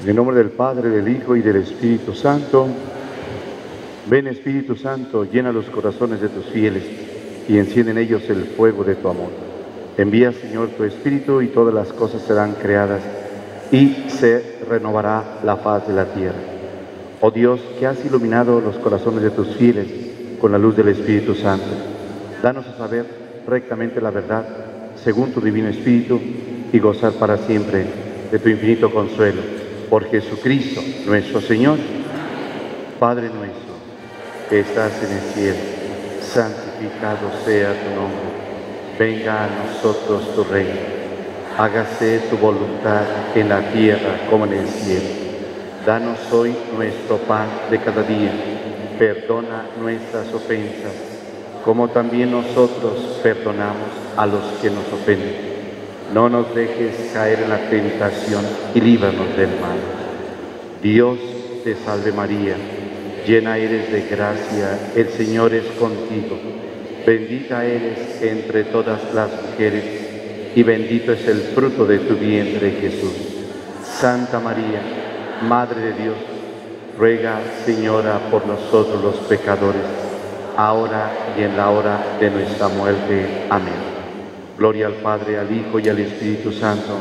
En el nombre del Padre, del Hijo y del Espíritu Santo. Ven, Espíritu Santo, llena los corazones de tus fieles y enciende en ellos el fuego de tu amor. Envía, Señor, tu Espíritu y todas las cosas serán creadas y se renovará la faz de la tierra. Oh Dios, que has iluminado los corazones de tus fieles con la luz del Espíritu Santo, danos a saber rectamente la verdad según tu divino Espíritu y gozar para siempre de tu infinito consuelo. Por Jesucristo nuestro Señor. Padre nuestro, que estás en el cielo, santificado sea tu nombre. Venga a nosotros tu reino. Hágase tu voluntad en la tierra como en el cielo. Danos hoy nuestro pan de cada día. Perdona nuestras ofensas, como también nosotros perdonamos a los que nos ofenden. No nos dejes caer en la tentación y líbranos del mal. Dios te salve María, llena eres de gracia, el Señor es contigo. Bendita eres entre todas las mujeres y bendito es el fruto de tu vientre, Jesús. Santa María, Madre de Dios, ruega, Señora, por nosotros los pecadores, ahora y en la hora de nuestra muerte. Amén. Gloria al Padre, al Hijo y al Espíritu Santo.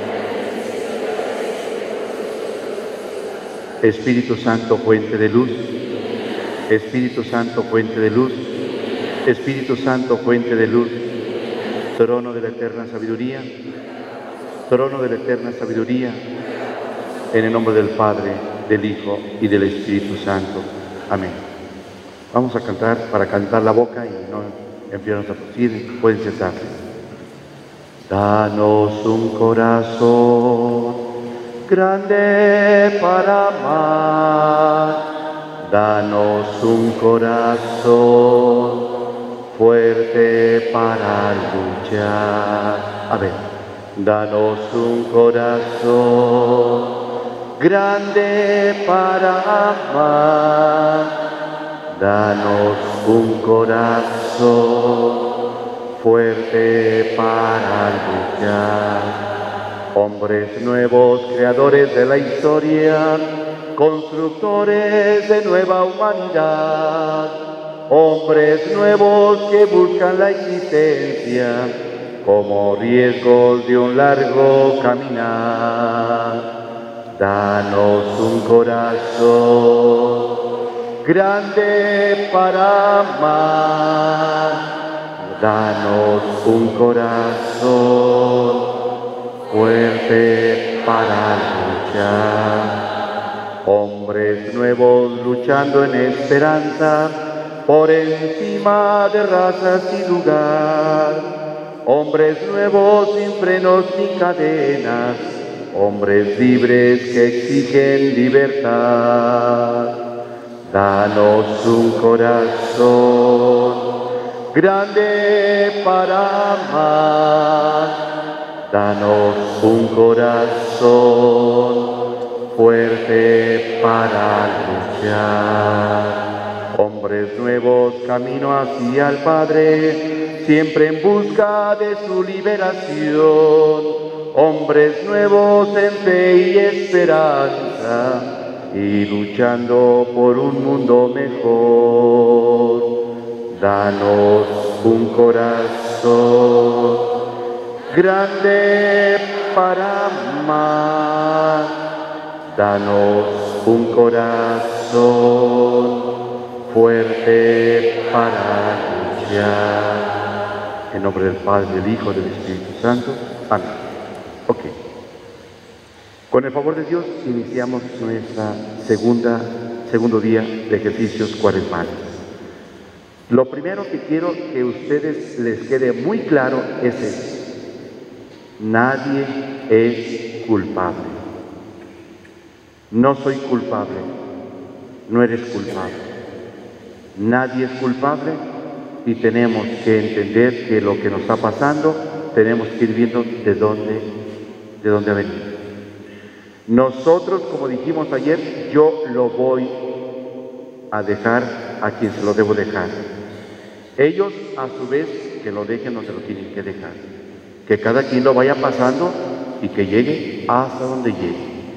Espíritu Santo, fuente de luz. Espíritu Santo, fuente de luz. Espíritu Santo, fuente de luz. Trono de la eterna sabiduría. Trono de la eterna sabiduría. En el nombre del Padre, del Hijo y del Espíritu Santo. Amén. Vamos a cantar, para cantar la boca y no enfriarnos a prosir. Pueden sentarse. Danos un corazón grande para amar, danos un corazón fuerte para luchar. A ver, danos un corazón grande para amar, danos un corazón fuerte para luchar. Hombres nuevos, creadores de la historia, constructores de nueva humanidad. Hombres nuevos que buscan la existencia como riesgos de un largo caminar. Danos un corazón grande para amar. Danos un corazón fuerte para luchar. Hombres nuevos luchando en esperanza por encima de razas y lugar. Hombres nuevos sin frenos ni cadenas. Hombres libres que exigen libertad. Danos un corazón grande para amar, danos un corazón fuerte para luchar. Hombres nuevos, camino hacia el Padre, siempre en busca de su liberación. Hombres nuevos en fe y esperanza, y luchando por un mundo mejor. Danos un corazón grande para amar. Danos un corazón fuerte para luchar. En nombre del Padre, del Hijo y del Espíritu Santo. Amén. Ok. Con el favor de Dios iniciamos nuestra segundo día de ejercicios cuaresmales. Lo primero que quiero que a ustedes les quede muy claro es esto. Nadie es culpable. No soy culpable. No eres culpable. Nadie es culpable y tenemos que entender que lo que nos está pasando tenemos que ir viendo de dónde ha venido. Nosotros, como dijimos ayer, yo lo voy a dejar a quien se lo debo dejar. Ellos, a su vez, que lo dejen donde lo tienen que dejar. Que cada quien lo vaya pasando y que llegue hasta donde llegue.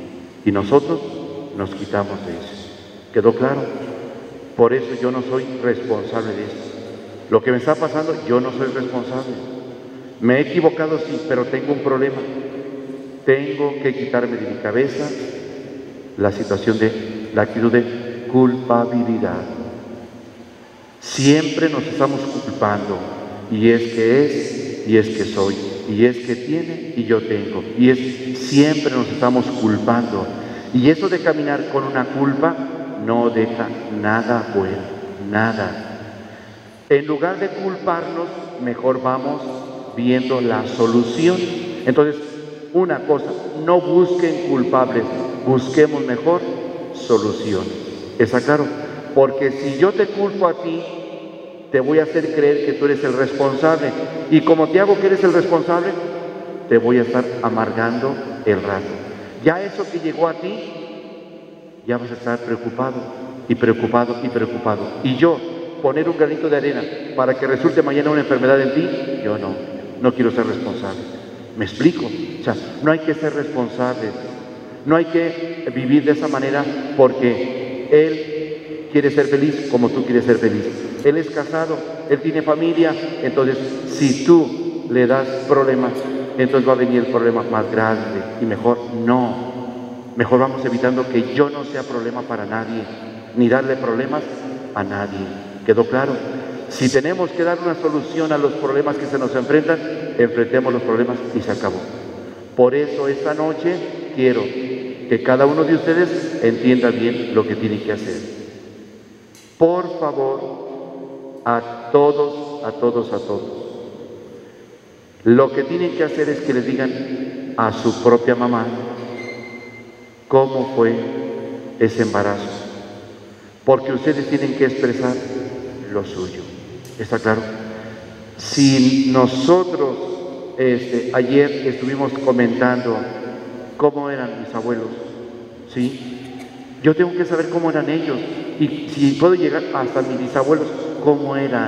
y nosotros nos quitamos de eso. ¿Quedó claro? Por eso yo no soy responsable de esto. Lo que me está pasando, yo no soy responsable. Me he equivocado, sí, pero tengo un problema. Tengo que quitarme de mi cabeza la situación de la actitud de culpabilidad. Siempre nos estamos culpando, y es que es, y es que soy, y es que tiene, y yo tengo, y es, siempre nos estamos culpando. Y eso de caminar con una culpa no deja nada bueno, nada. En lugar de culparnos, mejor vamos viendo la solución. Entonces, una cosa, no busquen culpables, busquemos mejor soluciones. ¿Está claro? Porque si yo te culpo a ti, te voy a hacer creer que tú eres el responsable. Y como te hago que eres el responsable, te voy a estar amargando el rato. Ya eso que llegó a ti, ya vas a estar preocupado y preocupado y preocupado. Y yo, poner un granito de arena para que resulte mañana una enfermedad en ti, yo no quiero ser responsable. ¿Me explico? O sea, no hay que ser responsables, no hay que vivir de esa manera porque él quiere ser feliz como tú quieres ser feliz. Él es casado, él tiene familia, entonces si tú le das problemas, entonces va a venir el problema más grande y mejor no. Mejor vamos evitando que yo no sea problema para nadie, ni darle problemas a nadie. ¿Quedó claro? Si tenemos que dar una solución a los problemas que se nos enfrentan, enfrentemos los problemas y se acabó. Por eso esta noche quiero que cada uno de ustedes entienda bien lo que tiene que hacer. Por favor, a todos, lo que tienen que hacer es que les digan a su propia mamá cómo fue ese embarazo, porque ustedes tienen que expresar lo suyo. ¿Está claro? Si nosotros ayer estuvimos comentando cómo eran mis abuelos, ¿sí? Yo tengo que saber cómo eran ellos, y si puedo llegar hasta mis bisabuelos, cómo eran.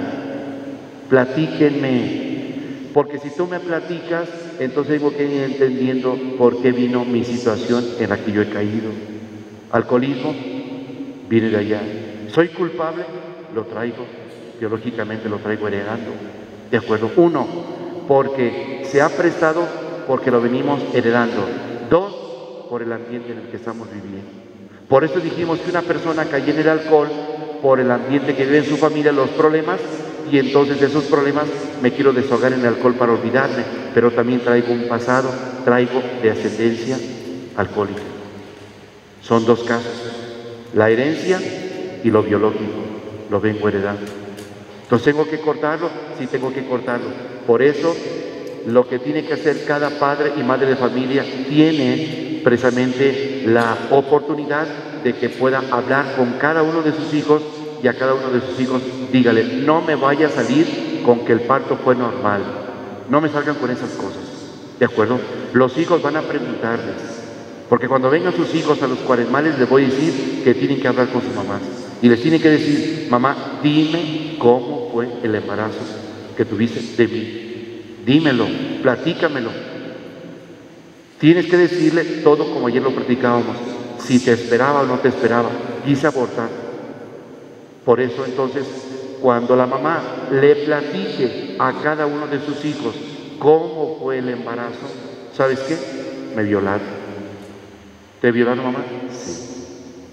Platíquenme, porque si tú me platicas, entonces tengo que ir entendiendo por qué vino mi situación en la que yo he caído. Alcoholismo viene de allá. ¿Soy culpable? Lo traigo, biológicamente lo traigo heredando. ¿De acuerdo? 1, porque se ha prestado, porque lo venimos heredando. 2, por el ambiente en el que estamos viviendo. Por eso dijimos que una persona cae en el alcohol por el ambiente que vive en su familia, los problemas, y entonces de esos problemas me quiero desahogar en el alcohol para olvidarme, pero también traigo un pasado, traigo de ascendencia alcohólica. Son 2 casos, la herencia y lo biológico, lo vengo heredando. Entonces tengo que cortarlo, sí tengo que cortarlo. Por eso lo que tiene que hacer cada padre y madre de familia tiene precisamente la oportunidad de que pueda hablar con cada uno de sus hijos, y a cada uno de sus hijos dígale, no me vaya a salir con que el parto fue normal, no me salgan con esas cosas. ¿De acuerdo? Los hijos van a preguntarles, porque cuando vengan sus hijos a los cuaresmales les voy a decir que tienen que hablar con sus mamás y les tienen que decir, mamá, dime cómo fue el embarazo que tuviste de mí, dímelo, platícamelo. Tienes que decirle todo como ayer lo platicábamos, si te esperaba o no te esperaba, quise abortar. Por eso entonces, cuando la mamá le platique a cada uno de sus hijos cómo fue el embarazo, ¿sabes qué? Me violaron. ¿Te violaron, mamá? Sí.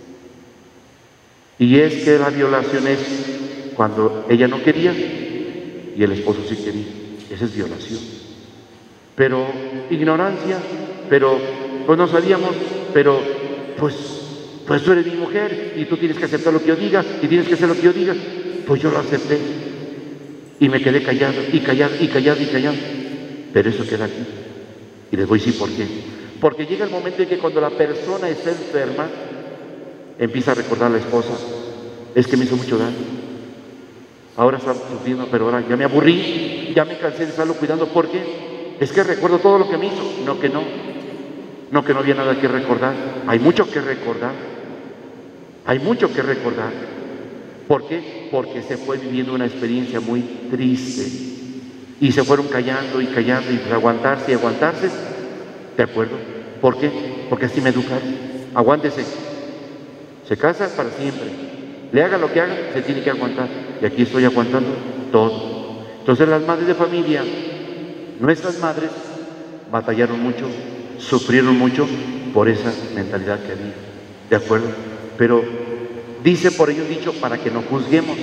Y es que la violación es cuando ella no quería y el esposo sí quería. Esa es violación. Pero ignorancia, pero pues no sabíamos, pero pues tú eres mi mujer y tú tienes que aceptar lo que yo diga y tienes que hacer lo que yo diga. Pues yo lo acepté y me quedé callado y callado y callado y callado. Pero eso queda aquí. Y les voy a decir por qué. Porque llega el momento en que cuando la persona está enferma, empieza a recordar a la esposa, es que me hizo mucho daño. Ahora está sufriendo, pero ahora ya me aburrí, ya me cansé de estarlo cuidando. ¿Por qué? Es que recuerdo todo lo que me hizo. No, que no. No, que no había nada que recordar. Hay mucho que recordar. Hay mucho que recordar. ¿Por qué? Porque se fue viviendo una experiencia muy triste. Y se fueron callando y callando y aguantarse y aguantarse. ¿De acuerdo? ¿Por qué? Porque así me educaron. Aguántese. Se casa para siempre. Le haga lo que haga, se tiene que aguantar. Y aquí estoy aguantando todo. Entonces las madres de familia, nuestras madres, batallaron mucho, sufrieron mucho por esa mentalidad que había. ¿De acuerdo? Pero dice por ello dicho, para que no juzguemos.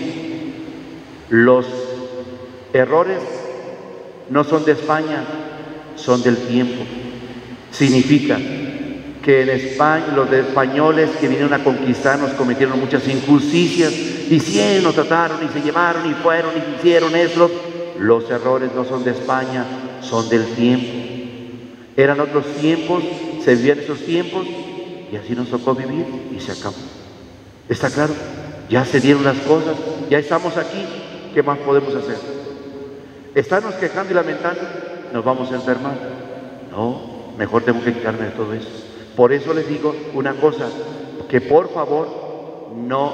Los errores no son de España, son del tiempo. Significa que en España, los de españoles que vinieron a conquistarnos cometieron muchas injusticias, hicieron, nos trataron y se llevaron y fueron y hicieron eso. Los errores no son de España, son del tiempo. Eran otros tiempos, se vivían esos tiempos y así nos tocó vivir y se acabó. ¿Está claro? Ya se dieron las cosas, ya estamos aquí, ¿qué más podemos hacer? ¿Estarnos quejando y lamentando? ¿Nos vamos a enfermar? No, mejor tengo que quitarme de todo eso. Por eso les digo una cosa, que por favor,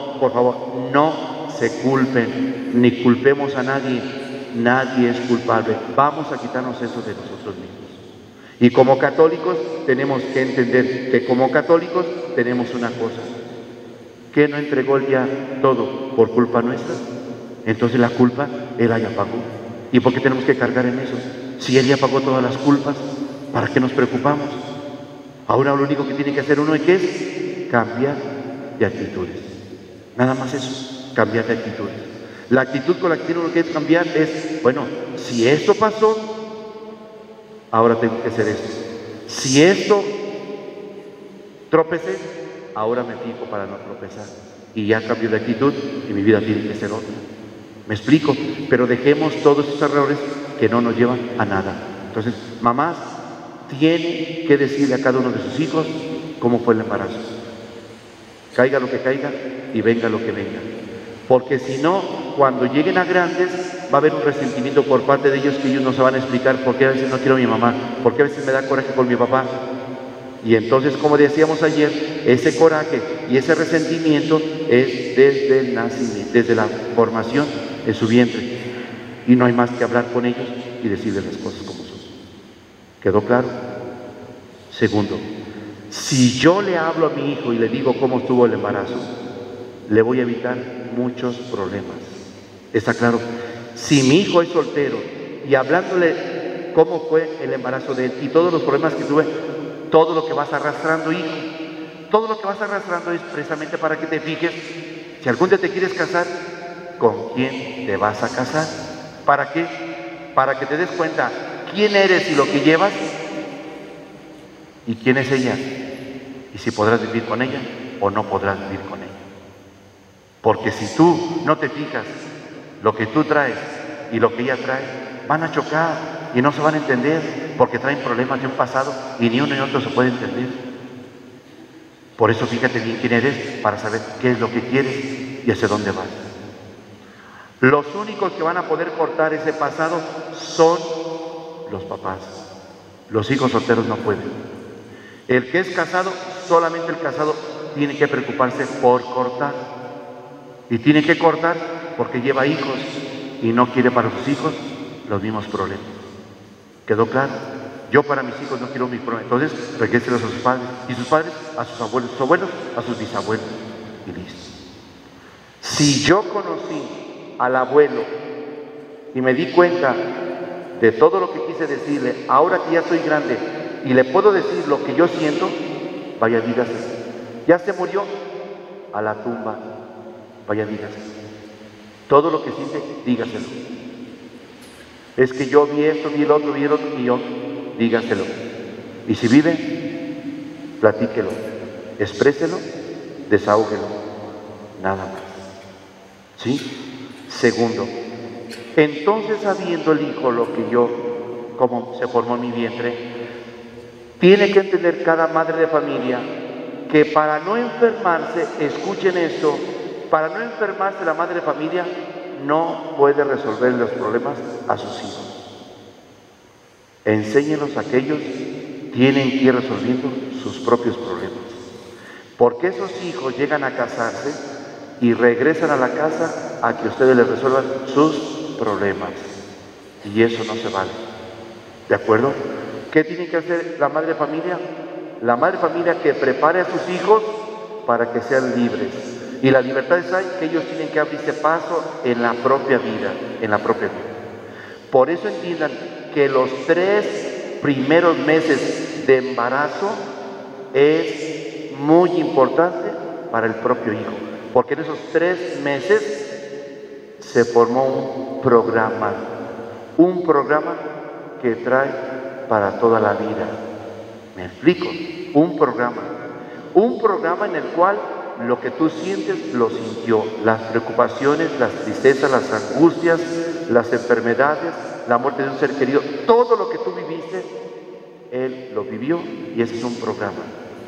no se culpen, ni culpemos a nadie, nadie es culpable. Vamos a quitarnos eso de nosotros mismos. Y como católicos tenemos que entender que como católicos tenemos una cosa, que no entregó Él ya todo por culpa nuestra, entonces la culpa Él ya pagó. ¿Y por qué tenemos que cargar en eso? Si Él ya pagó todas las culpas, ¿para qué nos preocupamos? Ahora lo único que tiene que hacer uno es ¿qué es? Cambiar de actitudes. Nada más eso, cambiar de actitudes. La actitud con la que tiene uno que cambiar es, bueno, si esto pasó, ahora tengo que hacer esto. Si esto tropecé, ahora me fijo para no tropezar. Y ya cambio de actitud y mi vida tiene que ser otra. ¿Me explico? Pero dejemos todos esos errores que no nos llevan a nada. Entonces, mamás tienen que decirle a cada uno de sus hijos cómo fue el embarazo. Caiga lo que caiga y venga lo que venga. Porque si no, cuando lleguen a grandes, va a haber un resentimiento por parte de ellos que ellos no se van a explicar por qué a veces no quiero a mi mamá, por qué a veces me da coraje por mi papá. Y entonces, como decíamos ayer, ese coraje y ese resentimiento es desde el nacimiento, desde la formación en su vientre. Y no hay más que hablar con ellos y decirles las cosas como son. ¿Quedó claro? Segundo, si yo le hablo a mi hijo y le digo cómo estuvo el embarazo, le voy a evitar muchos problemas. ¿Está claro? Si mi hijo es soltero y hablándole cómo fue el embarazo de él y todos los problemas que tuve, todo lo que vas arrastrando, hijo, todo lo que vas arrastrando es precisamente para que te fijes, si algún día te quieres casar, ¿con quién te vas a casar? ¿Para qué? Para que te des cuenta quién eres y lo que llevas y quién es ella y si podrás vivir con ella o no podrás vivir con ella. Porque si tú no te fijas lo que tú traes y lo que ella trae, van a chocar y no se van a entender porque traen problemas de un pasado y ni uno ni otro se puede entender. Por eso fíjate bien quién eres para saber qué es lo que quieres y hacia dónde vas. Los únicos que van a poder cortar ese pasado son los papás. Los hijos solteros no pueden. El que es casado, solamente el casado tiene que preocuparse por cortar. Y tiene que cortar porque lleva hijos y no quiere para sus hijos los mismos problemas. ¿Quedó claro? Yo para mis hijos no quiero mis problemas. Entonces, regréselos a sus padres. Y sus padres a sus abuelos a sus bisabuelos. Y listo. Si yo conocí al abuelo y me di cuenta de todo lo que quise decirle, ahora que ya soy grande y le puedo decir lo que yo siento, vaya dígase, ya se murió, a la tumba, vaya dígase. Todo lo que siente, dígaselo. Es que yo vi esto, vi el otro, y yo, dígaselo. Y si vive, platíquelo, expréselo, desahóguelo, nada más. ¿Sí? Segundo, entonces sabiendo el hijo lo que yo, cómo se formó en mi vientre, tiene que entender cada madre de familia que para no enfermarse, escuchen esto, para no enfermarse la madre de familia no puede resolver los problemas a sus hijos. Enséñenlos a que ellos tienen que ir resolviendo sus propios problemas. Porque esos hijos llegan a casarse y regresan a la casa a que ustedes les resuelvan sus problemas. Y eso no se vale. ¿De acuerdo? ¿Qué tiene que hacer la madre de familia? La madre familia que prepare a sus hijos para que sean libres. Y la libertad es ahí, que ellos tienen que abrirse paso en la propia vida, en la propia vida. Por eso entiendan que los 3 primeros meses de embarazo es muy importante para el propio hijo, porque en esos 3 meses se formó un programa que trae para toda la vida. ¿Me explico? Un programa en el cual lo que tú sientes lo sintió, las preocupaciones, las tristezas, las angustias, las enfermedades, la muerte de un ser querido, todo lo que tú viviste, él lo vivió, y ese es un programa.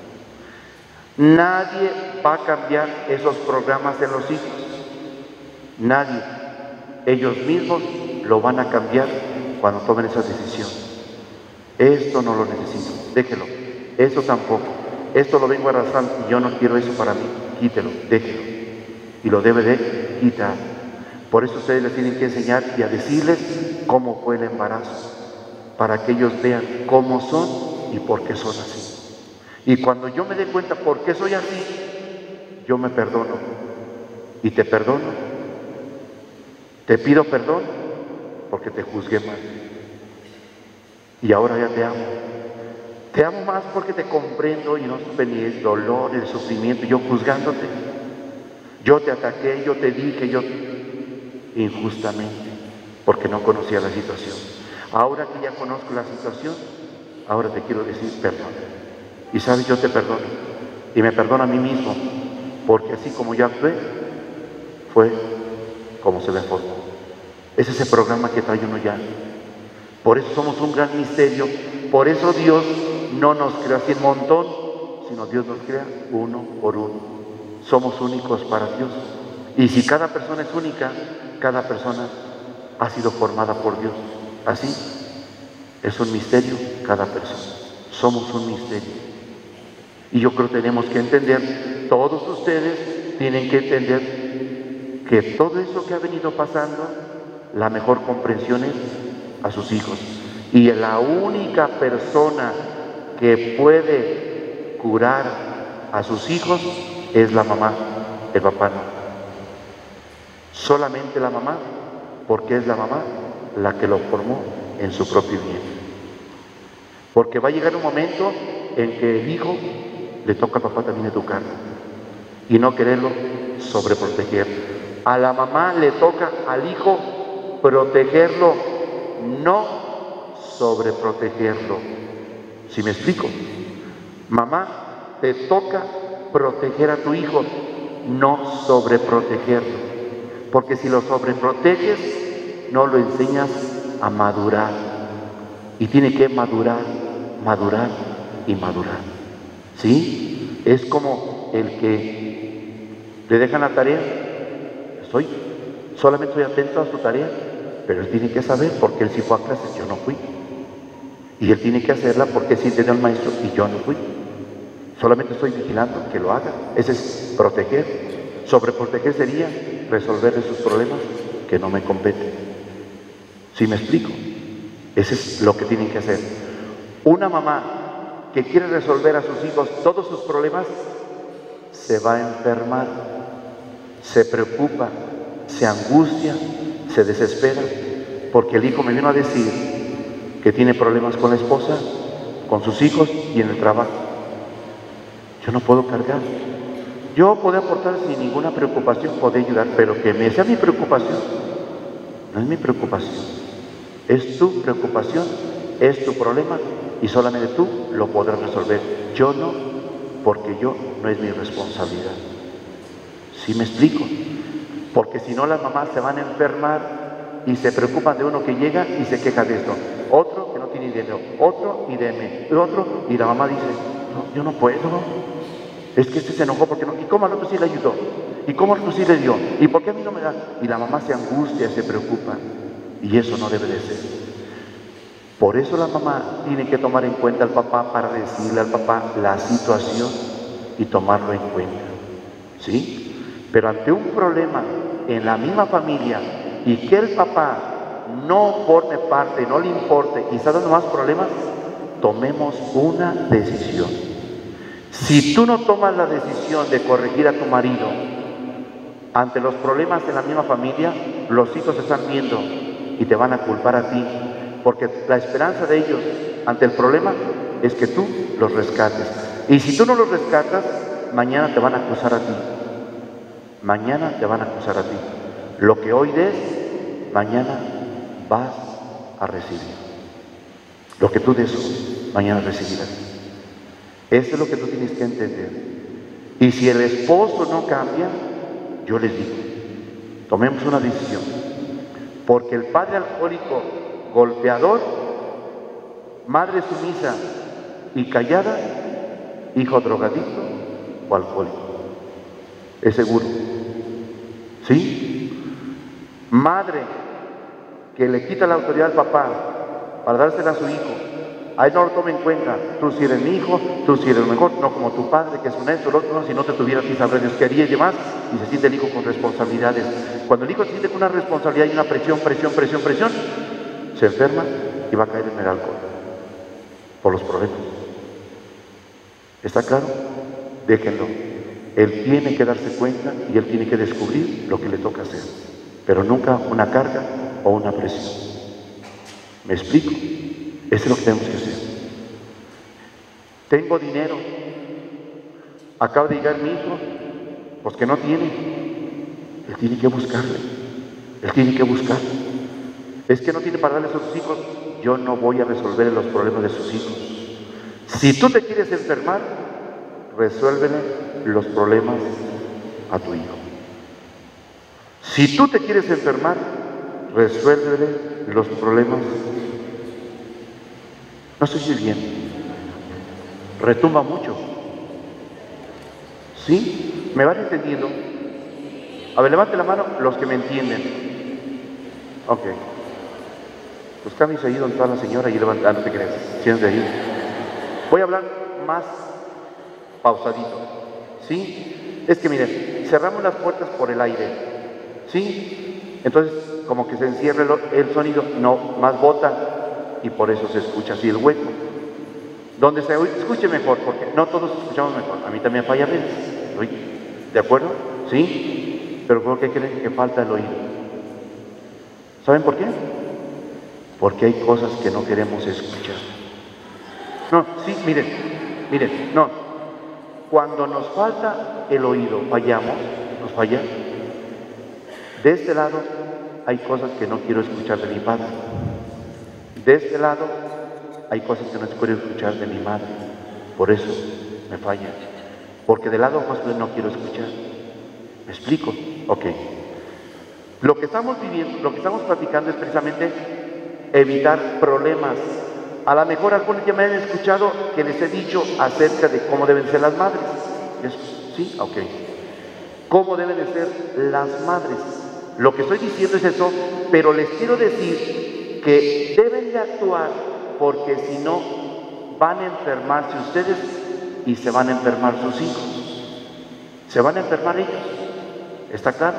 Nadie va a cambiar esos programas en los hijos, nadie. Ellos mismos lo van a cambiar cuando tomen esa decisión. Esto no lo necesito, déjelo. Eso tampoco. Esto lo vengo arrastrando y yo no quiero eso para mí. Quítelo, déjelo. Y lo debe de quitar. Por eso ustedes les tienen que enseñar y a decirles cómo fue el embarazo, para que ellos vean cómo son y por qué son así. Y cuando yo me dé cuenta por qué soy así, yo me perdono. Y te perdono. Te pido perdón porque te juzgué mal. Y ahora ya te amo. Te amo más porque te comprendo y no supe ni el dolor, el sufrimiento, yo juzgándote. Yo te ataqué, yo te dije, yo injustamente, porque no conocía la situación. Ahora que ya conozco la situación, ahora te quiero decir perdón. Y sabes, yo te perdono. Y me perdono a mí mismo, porque así como yo actué, fue como se me formó. Es ese programa que trae uno ya. Por eso somos un gran misterio. Por eso Dios no nos crea así en montón, sino Dios nos crea uno por uno. Somos únicos para Dios. Y si cada persona es única, cada persona ha sido formada por Dios. Así es un misterio cada persona. Somos un misterio. Y yo creo que tenemos que entender, todos ustedes tienen que entender que todo eso que ha venido pasando, la mejor comprensión es a sus hijos. Y la única persona que puede curar a sus hijos es la mamá, el papá no. Solamente la mamá, porque es la mamá la que lo formó en su propio vientre. Porque va a llegar un momento en que el hijo le toca al papá también educarlo y no quererlo sobreproteger. A la mamá le toca al hijo protegerlo, no sobreprotegerlo. ¿Sí me explico? Mamá, te toca proteger a tu hijo, no sobreprotegerlo. Porque si lo sobreproteges, no lo enseñas a madurar. Y tiene que madurar, madurar y madurar. ¿Sí? Es como el que le dejan la tarea. Solamente estoy atento a su tarea, pero él tiene que saber porque él sí fue a clases, yo no fui. Y él tiene que hacerla porque sí entendió al maestro y yo no fui. Solamente estoy vigilando que lo haga. Ese es proteger. Sobreproteger sería resolverle sus problemas que no me competen. ¿Sí me explico? Ese es lo que tienen que hacer. Una mamá que quiere resolver a sus hijos todos sus problemas, se va a enfermar, se preocupa, se angustia, se desespera, porque el hijo me vino a decir que tiene problemas con la esposa, con sus hijos y en el trabajo. Yo no puedo cargar. Yo puedo aportar sin ninguna preocupación, puedo ayudar, pero que me sea mi preocupación, no es mi preocupación. Es tu preocupación, es tu problema y solamente tú lo podrás resolver. Yo no, porque yo no es mi responsabilidad. ¿Sí me explico? Porque si no, las mamás se van a enfermar y se preocupan de uno que llega y se queja de esto. Otro que no tiene dinero, otro y deme, otro, y la mamá dice, no, yo no puedo. Es que este se enojó porque no, ¿y cómo al otro sí le ayudó? ¿Y cómo al otro sí le dio? ¿Y por qué a mí no me da? Y la mamá se angustia, se preocupa. Y eso no debe de ser. Por eso la mamá tiene que tomar en cuenta al papá para decirle al papá la situación y tomarlo en cuenta. ¿Sí? Pero ante un problema en la misma familia y que el papá no forme parte, no le importe y está dando más problemas, tomemos una decisión. Si tú no tomas la decisión de corregir a tu marido ante los problemas en la misma familia, los hijos se están viendo y te van a culpar a ti, porque la esperanza de ellos ante el problema es que tú los rescates. Y si tú no los rescatas, mañana te van a acusar a ti. Mañana te van a acusar a ti. Lo que hoy des, mañana vas a recibir. Lo que tú des hoy, mañana recibirás. Eso es lo que tú tienes que entender. Y si el esposo no cambia, yo les digo, tomemos una decisión. Porque el padre alcohólico, golpeador, madre sumisa y callada, hijo drogadicto o alcohólico. Es seguro. ¿Sí? Madre que le quita la autoridad al papá para dársela a su hijo. Ahí no lo tome en cuenta. Tú sí eres mi hijo, tú sí eres lo mejor, no como tu padre que es un esto, el otro, no, si no te tuviera así sabré Dios qué haría y demás, y se siente el hijo con responsabilidades. Cuando el hijo se siente con una responsabilidad y una presión, se enferma y va a caer en el alcohol por los problemas. ¿Está claro? Déjenlo. Él tiene que darse cuenta y él tiene que descubrir lo que le toca hacer, pero nunca una carga o una presión. ¿Me explico? Eso es lo que tenemos que hacer. Tengo dinero, acaba de llegar mi hijo, pues que no tiene. Él tiene que buscarle, él tiene que buscar. Es que no tiene para darle a sus hijos. Yo no voy a resolver los problemas de sus hijos. Si tú te quieres enfermar, resuélvele los problemas a tu hijo. Si tú te quieres enfermar, resuélvele los problemas. No sé si bien. Retumba mucho. ¿Sí? ¿Me van entendiendo? A ver, levante la mano los que me entienden. Ok. Pues cámbiese ahí donde está la señora y levanta, no te creas. Siéntate ahí. Voy a hablar más pausadito. ¿Sí? Es que miren, cerramos las puertas por el aire. ¿Sí? Entonces, como que se encierra el sonido, no, más bota. Y por eso se escucha así el hueco. Donde se escuche mejor, porque no todos escuchamos mejor. A mí también falla a veces. ¿De acuerdo? ¿Sí? Pero ¿por qué creen que falta el oído? ¿Saben por qué? Porque hay cosas que no queremos escuchar. No, sí, miren, no. Cuando nos falta el oído, fallamos, nos falla. De este lado hay cosas que no quiero escuchar de mi padre. De este lado hay cosas que no quiero escuchar de mi madre. Por eso me falla. Porque del lado más no quiero escuchar. ¿Me explico? Ok. Lo que estamos viviendo, lo que estamos platicando es precisamente evitar problemas. A lo mejor algunos ya me han escuchado que les he dicho acerca de cómo deben ser las madres. ¿Sí? Ok. ¿Cómo deben de ser las madres? Lo que estoy diciendo es eso, pero les quiero decir que deben de actuar, porque si no van a enfermarse ustedes y se van a enfermar sus hijos. Se van a enfermar ellos. ¿Está claro?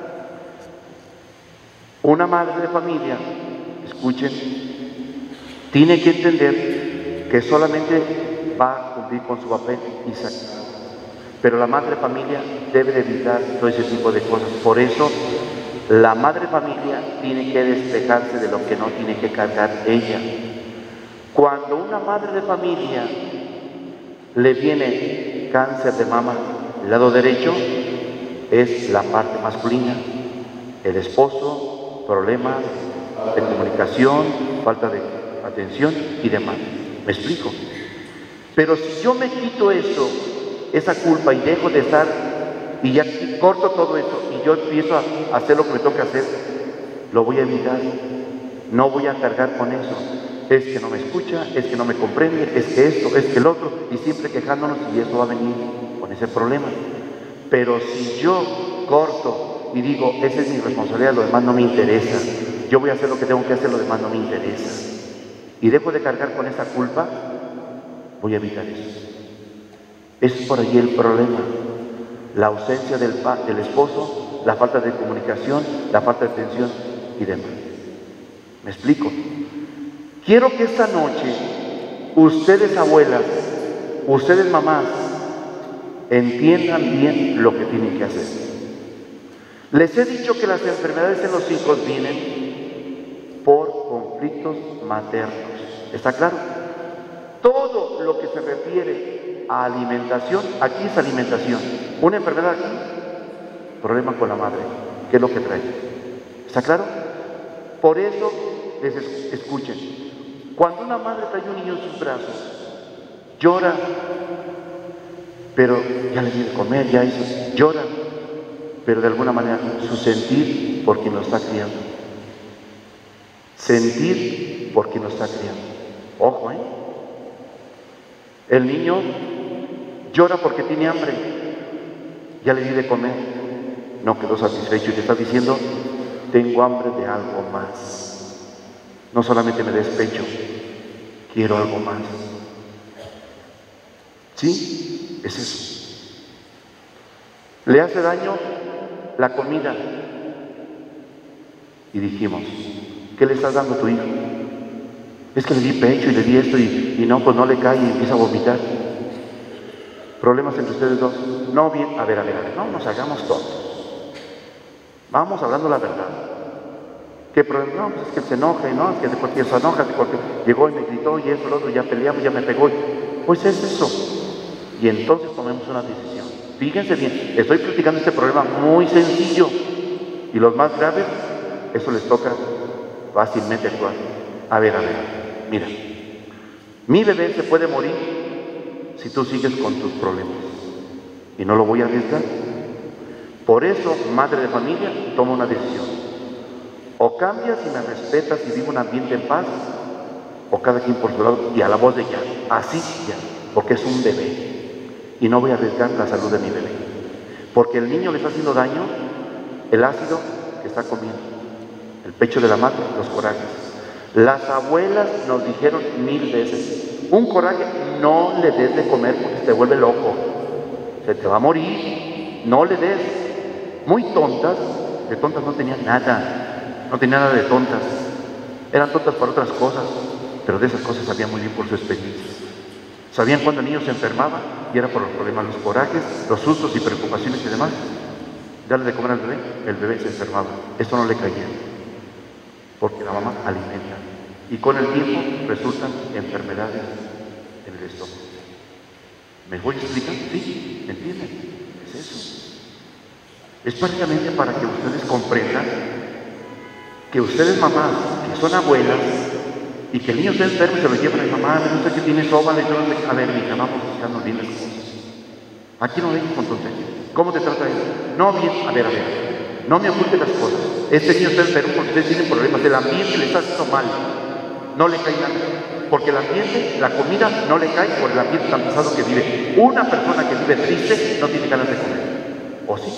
Una madre de familia, escuchen, tiene que entender que solamente va a cumplir con su papel y se acaba. Pero la madre de familia debe de evitar todo ese tipo de cosas. Por eso, la madre de familia tiene que despejarse de lo que no tiene que cargar ella. Cuando una madre de familia le viene cáncer de mama, el lado derecho es la parte masculina, el esposo, problemas de comunicación, falta de atención y demás. ¿Me explico? Pero si yo me quito eso, esa culpa, y dejo de estar, y ya corto todo eso, y yo empiezo a hacer lo que me toca hacer, lo voy a evitar. No voy a cargar con eso. Es que no me escucha, es que no me comprende, es que esto, es que el otro, y siempre quejándonos, y eso va a venir con ese problema. Pero si yo corto y digo, esa es mi responsabilidad, lo demás no me interesa, yo voy a hacer lo que tengo que hacer, lo demás no me interesa, y dejo de cargar con esa culpa, voy a evitar eso. Es por ahí el problema. La ausencia del esposo, la falta de comunicación, la falta de atención y demás. ¿Me explico? Quiero que esta noche, ustedes abuelas, ustedes mamás, entiendan bien lo que tienen que hacer. Les he dicho que las enfermedades en los hijos vienen por conflictos maternos. ¿Está claro? Todo lo que se refiere a alimentación, aquí es alimentación. Una enfermedad aquí, problema con la madre. ¿Qué es lo que trae? ¿Está claro? Por eso, escuchen. Cuando una madre trae un niño en sus brazos, llora, pero ya le dio de comer, ya hizo, llora, pero de alguna manera su sentir por quien lo está criando. Sentir por quien lo está criando. Ojo, El niño llora porque tiene hambre, ya le di de comer, no quedó satisfecho y te está diciendo, tengo hambre de algo más. No solamente me des pecho, quiero algo más. ¿Sí? Es eso. Le hace daño la comida. Y dijimos, ¿qué le estás dando a tu hijo? Es que le di pecho y le di esto y no, pues no le cae y empieza a vomitar. ¿Problemas entre ustedes dos? No, bien, a ver, no nos hagamos tontos. Vamos hablando la verdad. ¿Qué problema? No, pues es que se enoja y no, es que después que se enoja, porque llegó y me gritó y eso, lo otro, ya peleamos, ya me pegó. Pues es eso. Y entonces tomemos una decisión. Fíjense bien, estoy platicando este problema muy sencillo. Y los más graves, eso les toca fácilmente actuar. A ver, mira. Mi bebé se puede morir si tú sigues con tus problemas. Y no lo voy a arriesgar. Por eso, madre de familia, toma una decisión. O cambias y me respetas y vivo un ambiente en paz, o cada quien por su lado y a la voz de ya. Así ya, porque es un bebé. Y no voy a arriesgar la salud de mi bebé. Porque el niño le está haciendo daño el ácido que está comiendo, el pecho de la madre, los corajes. Las abuelas nos dijeron 1000 veces, un coraje no le des de comer porque te vuelve loco, se te va a morir, no le des. Muy tontas, de tontas no tenían nada, no tenían nada de tontas, eran tontas para otras cosas, pero de esas cosas sabían muy bien por su experiencia. Sabían cuando el niño se enfermaba y era por los problemas, los corajes, los sustos y preocupaciones y demás. Darle de comer al bebé, el bebé se enfermaba. Esto no le caía, porque la mamá alimenta. Y con el tiempo resultan enfermedades en el estómago. ¿Me voy a explicar? Sí, ¿entienden? Es eso. Es prácticamente para que ustedes comprendan que ustedes mamás, que son abuelas, y que el niño esté enfermo y se lo llevan a mi mamá, me gusta que tiene sóbala y yo no sé. A ver, mija, vamos buscando bien las cosas. Aquí no dejes con tonterías. ¿Cómo te trata eso? No, bien, a ver. No me oculte las cosas. Este niño está enfermo porque ustedes tienen problemas. El ambiente le está haciendo mal. No le cae nada. Porque el ambiente, la comida, no le cae por el ambiente tan pesado que vive. Una persona que vive triste no tiene ganas de comer. ¿O sí?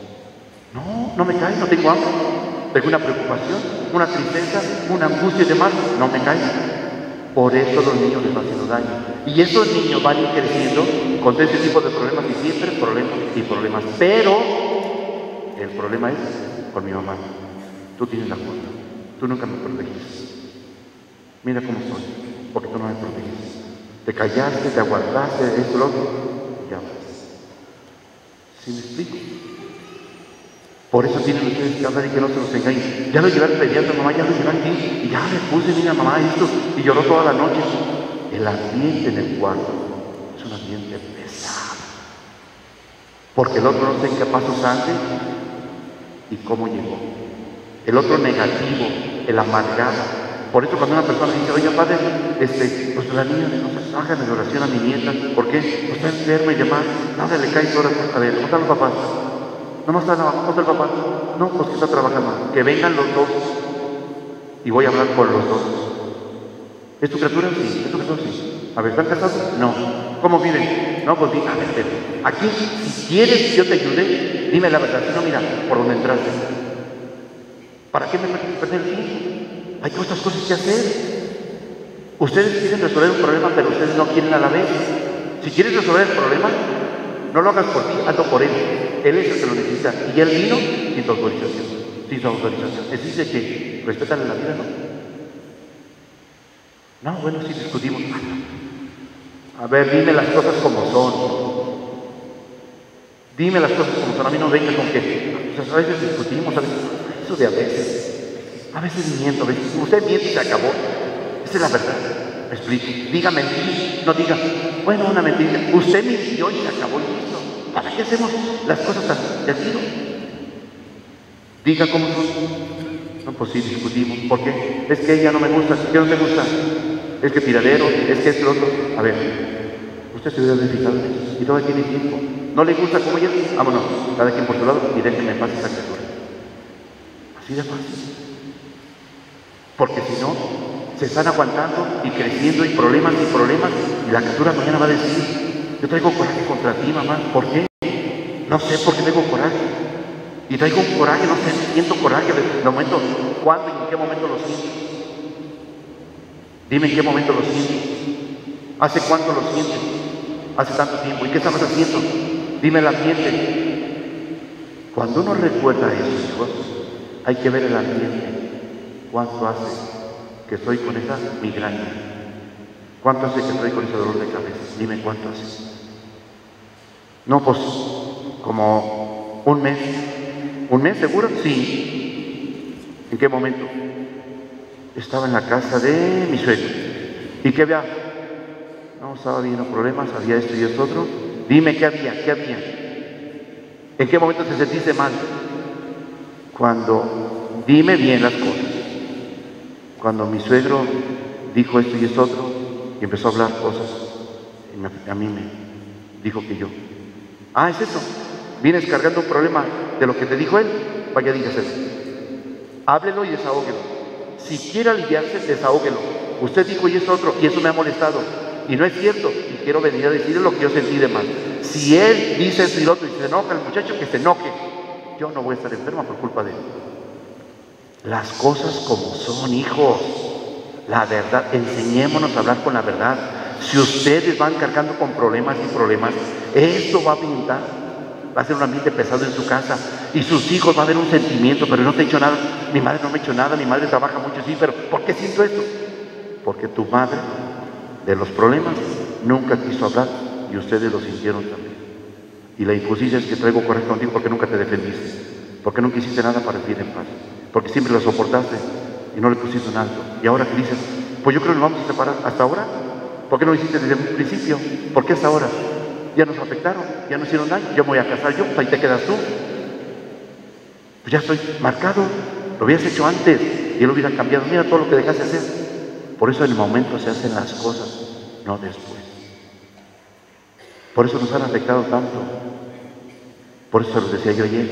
No me cae, no tengo hambre. Tengo una preocupación, una tristeza, una angustia y demás, no me cae. Por eso los niños les van haciendo daño. Y esos niños van a ir creciendo con este tipo de problemas y siempre problemas. Pero el problema es con mi mamá. Tú tienes la culpa. Tú nunca me protegiste. Mira cómo soy, porque tú no me protegiste. Te callaste, te aguardaste, esto, lo otro. Ya ves. ¿Sí me explico? Por eso tienen ustedes que hablar y que no se los engañen. Ya lo llevé al pediatra, mamá, ya lo llevé aquí, y ya le puse, mira mamá, esto, y lloró toda la noche. El ambiente en el cuarto es un ambiente pesado. Porque el otro no sé en qué paso sangre y cómo llegó. El otro negativo, el amargado. Por eso cuando una persona dice, oye padre, pues la niña no se hagan de oración a mi nieta, ¿por qué? Pues está enferma y demás, nada le cae toda la. A ver, ¿cómo están los papás? No está nada, ¿cómo está el papá? No, pues que está trabajando. Que vengan los dos y voy a hablar con los dos. ¿Es tu criatura? Sí. ¿Es tu criatura? Sí. A ver, ¿están casados? No. ¿Cómo viven? No, pues a ver, aquí, si quieres que yo te ayude, dime la verdad. Si no, mira, por dónde entraste. ¿Para qué me perder el tiempo? Hay otras cosas que hacer. Ustedes quieren resolver un problema, pero ustedes no quieren a la vez. Si quieres resolver el problema, no lo hagas por ti, hazlo por él. Él es el que lo necesita. Y él vino sin tu autorización. Sin su autorización. Es dice que respetan la vida, ¿no? No, bueno, sí discutimos. A ver, dime las cosas como son. Dime las cosas como son. A mí no vengas con que, o sea, a veces discutimos, a veces, eso de a veces miento, a veces, usted miente y se acabó. Esa es la verdad. Me explico. Diga mentiras, no diga, bueno, una mentira. Usted mintió y se acabó y listo. ¿Para qué hacemos las cosas tan de tiro? Diga cómo son. No, pues sí, discutimos. ¿Por qué? Es que ella no me gusta. ¿Qué no te gusta? Es que tiradero, es que es lo otro. A ver, usted se debe fijar en eso. Y todavía tiene tiempo. ¿No le gusta como ella? Vámonos, cada quien por su lado y déjenme en paz esa criatura. Así de fácil. Porque si no, se están aguantando y creciendo y problemas, y la criatura mañana va a decir, yo traigo coraje contra ti, mamá. ¿Por qué? No sé por qué tengo coraje. Y traigo un coraje, no sé, siento coraje. De momento, ¿cuándo y en qué momento lo siento? Dime en qué momento lo siento. ¿Hace cuánto lo sientes? Hace tanto tiempo. ¿Y qué estabas haciendo? Dime el ambiente. Cuando uno recuerda eso, hijos, hay que ver el ambiente. ¿Cuánto hace que estoy con esa migraña? ¿Cuánto hace que estoy con ese dolor de cabeza? Dime cuánto hace. No, pues como un mes. ¿Un mes seguro? Sí. ¿En qué momento? Estaba en la casa de mi suegro. ¿Y qué había? No, estaba habiendo problemas, había esto y esto otro. Dime qué había, qué había. ¿En qué momento te sentiste mal? Cuando, dime bien las cosas. Cuando mi suegro dijo esto y esto otro y empezó a hablar cosas, y a mí me dijo que yo. Ah, es eso. Vienes cargando un problema de lo que te dijo él, vaya, dígaselo. Háblelo y desahóguelo. Si quiere aliviarse, desahóguelo. Usted dijo y eso otro, y eso me ha molestado. Y no es cierto, y quiero venir a decirle lo que yo sentí de mal. Si él dice esto y lo otro y se enoja el muchacho, que se enoje. Yo no voy a estar enferma por culpa de él. Las cosas como son, hijos. La verdad, enseñémonos a hablar con la verdad. Si ustedes van cargando con problemas y problemas, esto va a pintar, va a ser un ambiente pesado en su casa. Y sus hijos va a haber un sentimiento, pero no te he hecho nada. Mi madre no me ha hecho nada, mi madre trabaja mucho, sí, pero ¿por qué siento esto? Porque tu madre, de los problemas, nunca quiso hablar y ustedes lo sintieron también. Y la injusticia es que traigo coraje contigo porque nunca te defendiste, porque nunca hiciste nada para vivir en paz, porque siempre lo soportaste y no le pusiste un alto. Y ahora que dices, pues yo creo que nos vamos a separar. ¿Hasta ahora? ¿Por qué no lo hiciste desde un principio? ¿Por qué hasta ahora? Ya nos afectaron, ya nos hicieron daño, yo me voy a casar yo, pues ahí te quedas tú. Pues ya estoy marcado, lo hubieras hecho antes y él hubiera cambiado. Mira todo lo que dejaste hacer. Por eso en el momento se hacen las cosas, no después. Por eso nos han afectado tanto. Por eso se los decía yo ayer.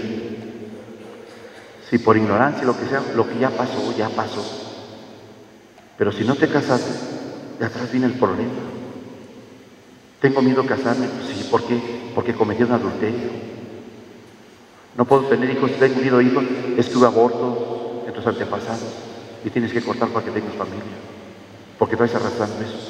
Si por ignorancia, lo que sea, lo que ya pasó, ya pasó. Pero si no te casaste, de atrás viene el problema. ¿Tengo miedo a casarme? Pues sí, ¿por qué? Porque cometí un adulterio. No puedo tener hijos, si tengo miedo a hijos, es que hubo aborto en tus antepasados y tienes que cortar para que tengas familia, porque traes arrastrando eso.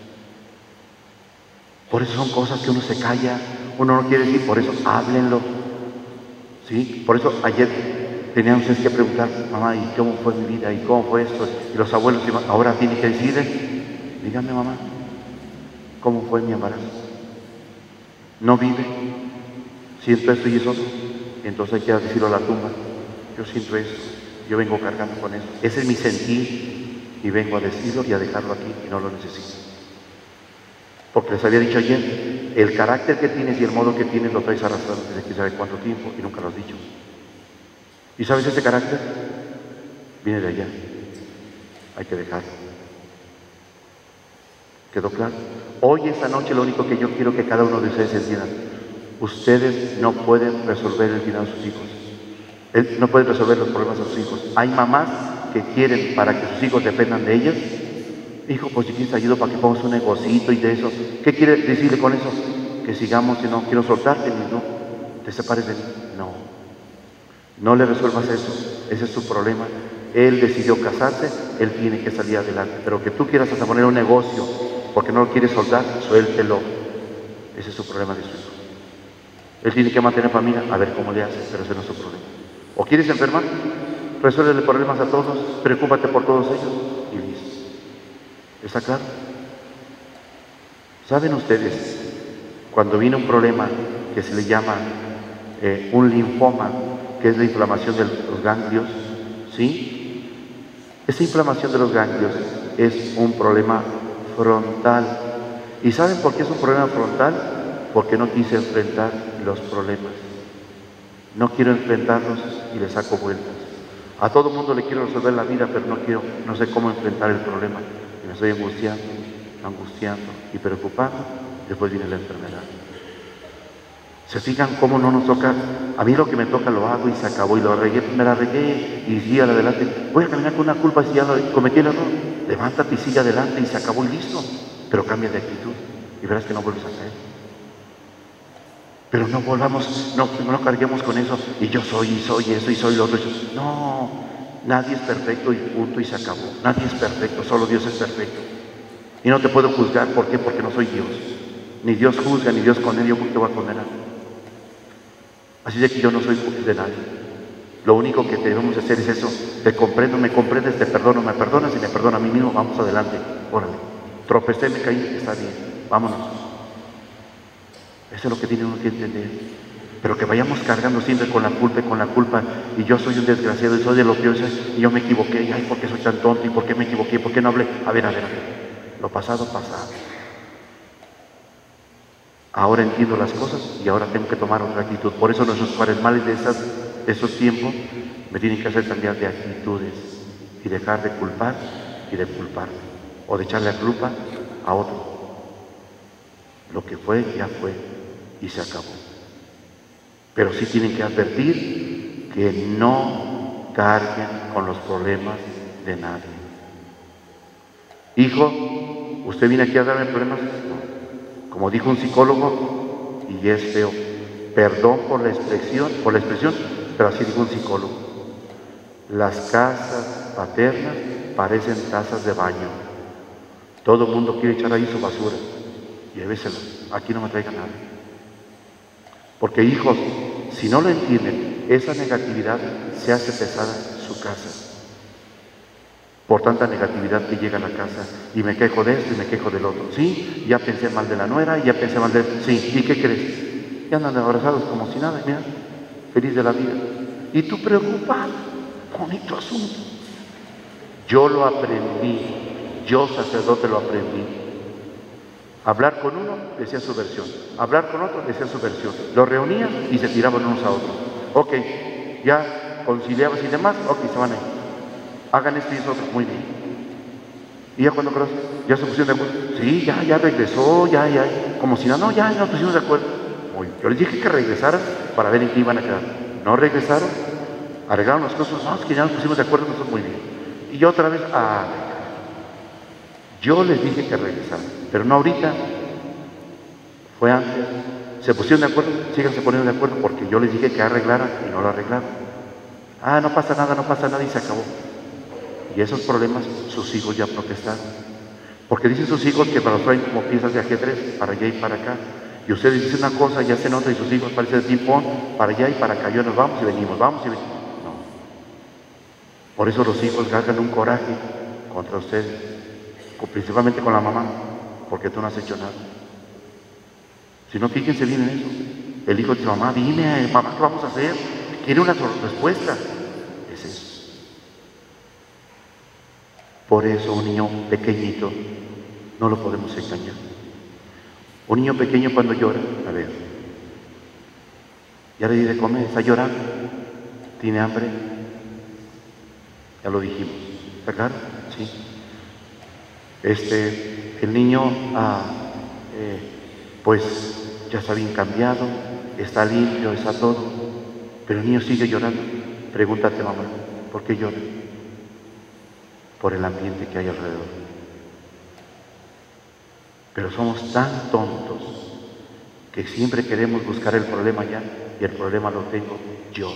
Por eso son cosas que uno se calla, uno no quiere decir, por eso háblenlo. ¿Sí? Por eso ayer teníamos que preguntar, mamá, ¿y cómo fue mi vida? ¿Y cómo fue esto? Y los abuelos, ahora tienen que decir, dígame, mamá, ¿cómo fue mi embarazo? No vive, siento esto y eso. Entonces hay que decirlo a la tumba, yo siento eso, yo vengo cargando con eso. Ese es mi sentir y vengo a decirlo y a dejarlo aquí y no lo necesito. Porque les había dicho ayer, el carácter que tienes y el modo que tienes lo traes arrastrando desde quién sabe cuánto tiempo y nunca lo has dicho. ¿Y sabes ese carácter? Viene de allá. Hay que dejarlo. ¿Quedó claro? Hoy, esta noche, lo único que yo quiero que cada uno de ustedes entienda, ustedes no pueden resolver el dinero de sus hijos. No pueden resolver los problemas de sus hijos. Hay mamás que quieren para que sus hijos dependan de ellas. Hijo, pues si quieres te ayudo para que pongas un negocito y de eso. ¿Qué quiere decirle con eso? Que sigamos y no quiero soltarte, ni no, te separes de mí. No, no le resuelvas eso, ese es su problema. Él decidió casarse, él tiene que salir adelante. Pero que tú quieras hasta poner un negocio porque no lo quieres soltar, suéltelo. Ese es su problema de su hijo. Él tiene que mantener familia, a ver cómo le hace, pero ese no es su problema. ¿O quieres enfermar? Resuélvele problemas a todos, preocúpate por todos ellos y listo. ¿Está claro? ¿Saben ustedes, cuando viene un problema que se le llama un linfoma, que es la inflamación de los ganglios, ¿sí? Esa inflamación de los ganglios es un problema frontal. ¿Y saben por qué es un problema frontal? Porque no quise enfrentar los problemas. No quiero enfrentarlos y les saco vueltas. A todo mundo le quiero resolver la vida, pero no sé cómo enfrentar el problema. Y me estoy angustiando y preocupando. Después viene la enfermedad. ¿Se fijan cómo no nos toca? A mí lo que me toca lo hago y se acabó. Y me la regué y sigue adelante. Voy a caminar con una culpa y si ya cometí el error, levántate y sigue adelante y se acabó y listo. Pero cambia de actitud y verás que no vuelves a caer. Pero no volvamos, no carguemos con eso, y yo soy eso, y soy lo otro. No, nadie es perfecto y punto y se acabó. Nadie es perfecto, solo Dios es perfecto. Y no te puedo juzgar, ¿por qué? Porque no soy Dios. Ni Dios juzga, ni Dios condena, yo porque te voy a condenar. Así de que yo no soy juez de nadie. Lo único que debemos hacer es eso, te comprendo, me comprendes, te perdono, me perdonas y me perdono a mí mismo, vamos adelante, órale. Tropecé, me caí, está bien, vámonos. Eso es lo que tiene uno que entender. Pero que vayamos cargando siempre con la culpa, y yo soy un desgraciado, y soy de lo que yo sé, y yo me equivoqué, y ay, ¿por qué soy tan tonto? ¿Y por qué me equivoqué? ¿Por qué no hablé? A ver. Lo pasado, pasado. Ahora entiendo las cosas, y ahora tengo que tomar otra actitud. Por eso nuestros cuaresmales de esos tiempos me tienen que hacer cambiar de actitudes, y dejar de culpar y de culparme, o de echarle la culpa a otro. Lo que fue, ya fue. Y se acabó. Pero sí tienen que advertir que no carguen con los problemas de nadie. Hijo, ¿usted viene aquí a darme problemas? No. Como dijo un psicólogo, y es feo, perdón por la expresión, pero así dijo un psicólogo. Las casas paternas parecen tazas de baño. Todo el mundo quiere echar ahí su basura. Lléveselo, aquí no me traiga nada. Porque hijos, si no lo entienden, esa negatividad se hace pesada en su casa. Por tanta negatividad que llega a la casa, y me quejo de esto y me quejo del otro. Sí, ya pensé mal de la nuera, y ya pensé mal de... Sí, ¿y qué crees? Ya andan abrazados como si nada, mira, feliz de la vida. Y tú preocupado, bonito asunto. Yo lo aprendí, yo sacerdote lo aprendí. Hablar con uno, decía su versión. Hablar con otro, decía su versión. Los reunían y se tiraban unos a otros. Ok, ya conciliabas y demás, ok, se van ahí. Hagan esto y eso otro, muy bien. ¿Y ya cuando crees? ¿Ya se pusieron de acuerdo? Sí, ya regresó, ya. Como si no, ya nos pusimos de acuerdo. Muy bien. Yo les dije que regresaran para ver en qué iban a quedar. No regresaron, arreglaron las cosas, no, es que ya nos pusimos de acuerdo, nosotros muy bien. Y yo otra vez, yo les dije que regresaran, pero no ahorita, fue antes. Se pusieron de acuerdo, síganse poniendo de acuerdo, porque yo les dije que arreglaran y no lo arreglaron. No pasa nada y se acabó. Y esos problemas sus hijos ya protestaron. Porque dicen sus hijos que los traen como piezas de ajedrez, para allá y para acá. Y ustedes dicen una cosa y hacen otra, y sus hijos parecen de ping-pong, para allá y para acá. Yo nos vamos y venimos. No. Por eso los hijos cargan un coraje contra ustedes, principalmente con la mamá, porque tú no has hecho nada. Si no, fíjense bien en eso. El hijo dice, mamá, dime, mamá, ¿qué vamos a hacer? Quiere una respuesta. Es eso. Por eso un niño pequeñito no lo podemos engañar. Un niño pequeño cuando llora, a ver, ya le di de comer, está llorando, tiene hambre, ya lo dijimos, ¿está claro? Sí. El niño, pues ya está bien cambiado, está limpio, está todo, pero el niño sigue llorando. Pregúntate, mamá, ¿por qué llora? Por el ambiente que hay alrededor. Pero somos tan tontos que siempre queremos buscar el problema allá, y el problema lo tengo yo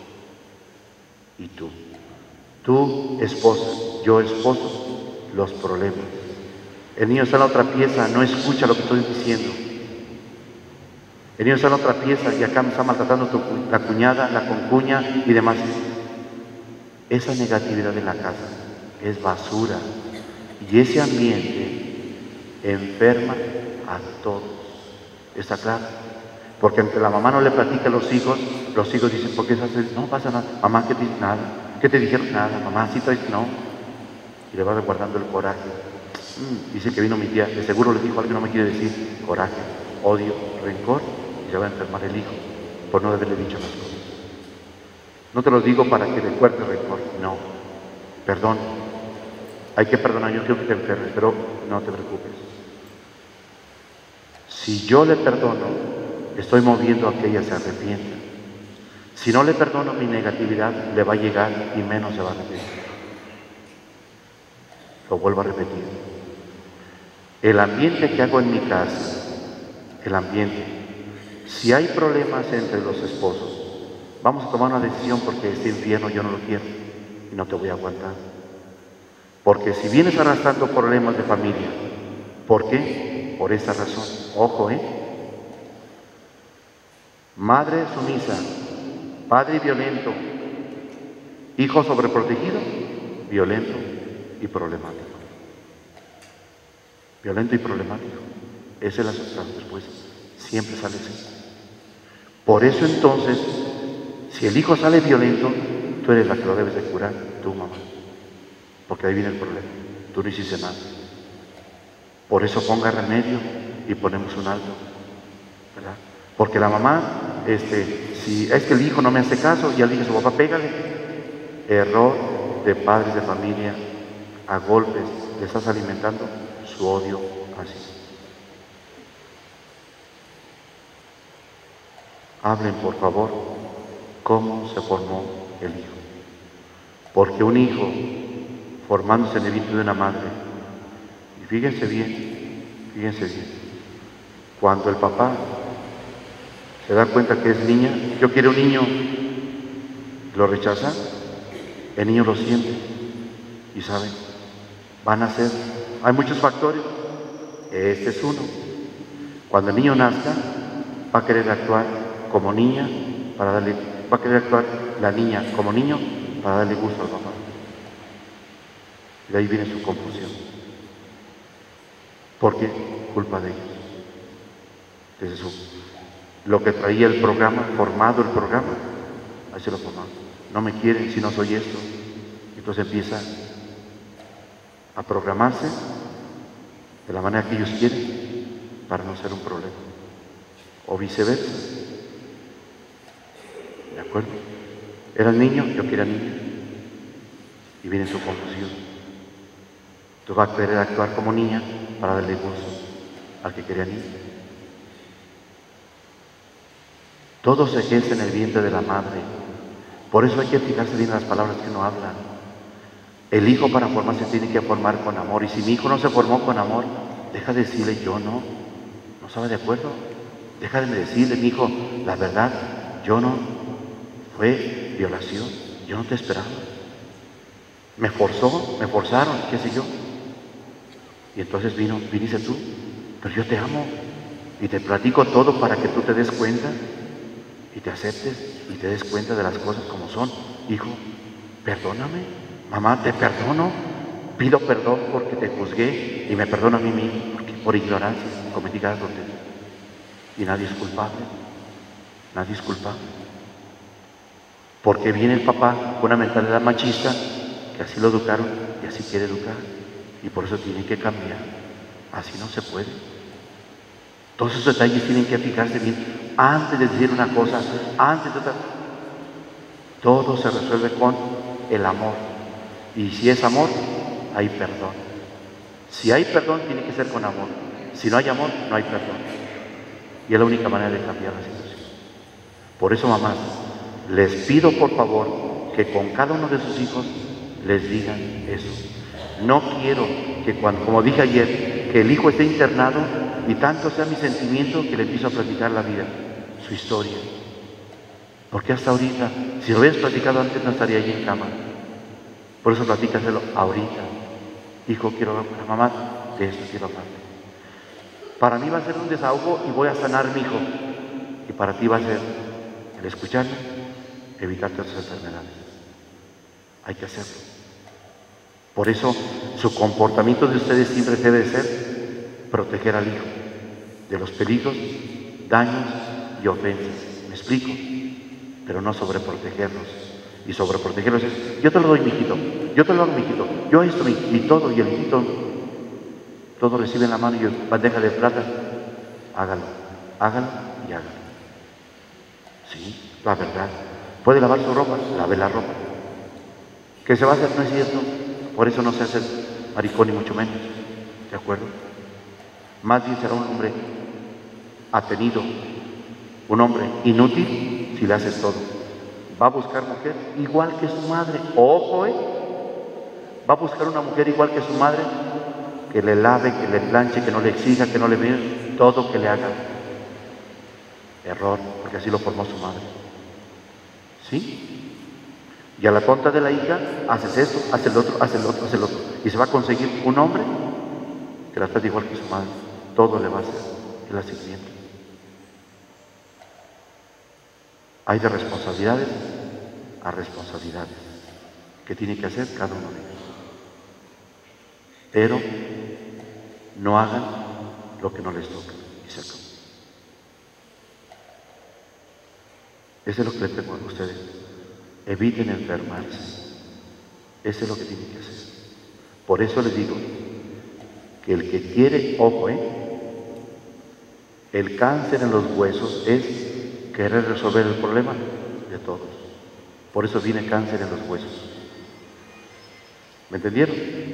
y tú. Tú, esposa, yo, esposo, los problemas. El niño está en la otra pieza, no escucha lo que estoy diciendo. El niño está en la otra pieza y acá me está maltratando la cuñada, la concuña y demás. Esa negatividad en la casa es basura, y ese ambiente enferma a todos. ¿Está claro? Porque entre la mamá no le platica a los hijos dicen, ¿por qué se hace? No pasa nada. Mamá, ¿qué te dice? Nada. ¿Qué te dijeron? Nada. Mamá, ¿sí traes? No. Y le va guardando el coraje. Dice que vino mi tía, de seguro le dijo algo que no me quiere decir. Coraje, odio, rencor, y se va a enfermar el hijo por no haberle dicho las cosas. No te lo digo para que recuerdes rencor, no. Perdón. Hay que perdonar, yo quiero que te enfermes, pero no te preocupes. Si yo le perdono, estoy moviendo a que ella se arrepienta. Si no le perdono, mi negatividad le va a llegar y menos se va a arrepentir. Lo vuelvo a repetir. El ambiente que hago en mi casa, el ambiente, si hay problemas entre los esposos, vamos a tomar una decisión porque este infierno yo no lo quiero y no te voy a aguantar. Porque si vienes arrastrando problemas de familia, ¿por qué? Por esa razón. Ojo, madre sumisa, padre violento, hijo sobreprotegido, violento y problemático. Violento y problemático. Esa es la sustancia después. Siempre sale así. Por eso entonces, si el hijo sale violento, tú eres la que lo debes de curar, tú mamá. Porque ahí viene el problema. Tú no hiciste nada. Por eso ponga remedio y ponemos un alto, ¿verdad? Porque la mamá, si es que el hijo no me hace caso, ya le dije a su papá, pégale. Error de padres de familia, a golpes, le estás alimentando su odio así. Hablen, por favor, cómo se formó el hijo. Porque un hijo, formándose en el vientre de una madre, y fíjense bien, cuando el papá se da cuenta que es niña, yo quiero un niño, lo rechaza, el niño lo siente, y saben, van a ser, hay muchos factores, este es uno. Cuando el niño nazca, va a querer actuar como niña, va a querer actuar la niña como niño para darle gusto al papá. Y de ahí viene su confusión. ¿Por qué? Culpa de ellos. Desde lo que traía el programa, formado el programa, así se lo formaba. No me quieren si no soy esto. Entonces empieza a programarse de la manera que ellos quieren para no ser un problema. O viceversa. ¿De acuerdo? Era niño, yo quería niña. Y viene su confusión. Tú vas a querer actuar como niña para darle gusto al que quería niña. Todo se gesta en el vientre de la madre. Por eso hay que fijarse bien en las palabras que uno habla. El hijo para formarse tiene que formar con amor. Y si mi hijo no se formó con amor, deja de decirle yo no estaba de acuerdo. Deja de decirle, mi hijo, la verdad, yo no, fue violación, yo no te esperaba. Me forzaron, qué sé yo. Y entonces viniste tú, pero yo te amo y te platico todo para que tú te des cuenta y te aceptes y te des cuenta de las cosas como son. Hijo, perdóname, mamá, te perdono, pido perdón porque te juzgué y me perdono a mí mismo por ignorancia, cometí cada tontería. Y nadie es culpable, nadie es culpable. Porque viene el papá con una mentalidad machista, que así lo educaron y así quiere educar. Y por eso tiene que cambiar. Así no se puede. Todos esos detalles tienen que fijarse bien antes de decir una cosa, antes de otra. Todo se resuelve con el amor. Y si es amor, hay perdón. Si hay perdón, tiene que ser con amor. Si no hay amor, no hay perdón. Y es la única manera de cambiar la situación. Por eso, mamás, les pido por favor que con cada uno de sus hijos les digan eso. No quiero que cuando, como dije ayer, que el hijo esté internado y tanto sea mi sentimiento que le empiezo a platicar la vida, su historia. Porque hasta ahorita, si lo hubieras platicado antes, no estaría allí en cama. Por eso platícaselo ahorita. Hijo, quiero hablar con la mamá, de esto quiero hablar. Para mí va a ser un desahogo y voy a sanar mi hijo. Y para ti va a ser el escucharme, evitarte otras enfermedades. Hay que hacerlo. Por eso, su comportamiento de ustedes siempre debe ser proteger al hijo de los peligros, daños y ofensas. ¿Me explico? Pero no sobreprotegerlos. Y sobreprotegerlos es, yo te lo doy, mijito, yo te lo hago, mijito, yo esto, y todo, y el hijito, todo recibe en la mano y bandeja de plata. Hágalo, hágalo y hágalo. Sí, la verdad. ¿Puede lavar su ropa? Lave la ropa. ¿Que se va a hacer? No es cierto. Por eso no se hace maricón ni mucho menos. ¿De acuerdo? Más bien será un hombre atenido, un hombre inútil si le haces todo. Va a buscar mujer igual que su madre. Ojo, va a buscar una mujer igual que su madre, que le lave, que le planche, que no le exija, que no le vea, todo que le haga. Error, porque así lo formó su madre. ¿Sí? Y a la tonta de la hija, haces esto, haces el otro, haces el otro, haces el otro. Y se va a conseguir un hombre que la trata igual que su madre. Todo le va a hacer en la sirvienta. Hay de responsabilidades a responsabilidades que tiene que hacer cada uno de ellos. Pero no hagan lo que no les toca. Y se acabó. Eso es lo que les tengo a ustedes. Eviten enfermarse. Eso es lo que tienen que hacer. Por eso les digo que el que quiere, ojo, el cáncer en los huesos es querer resolver el problema de todos. Por eso viene cáncer en los huesos. ¿Me entendieron?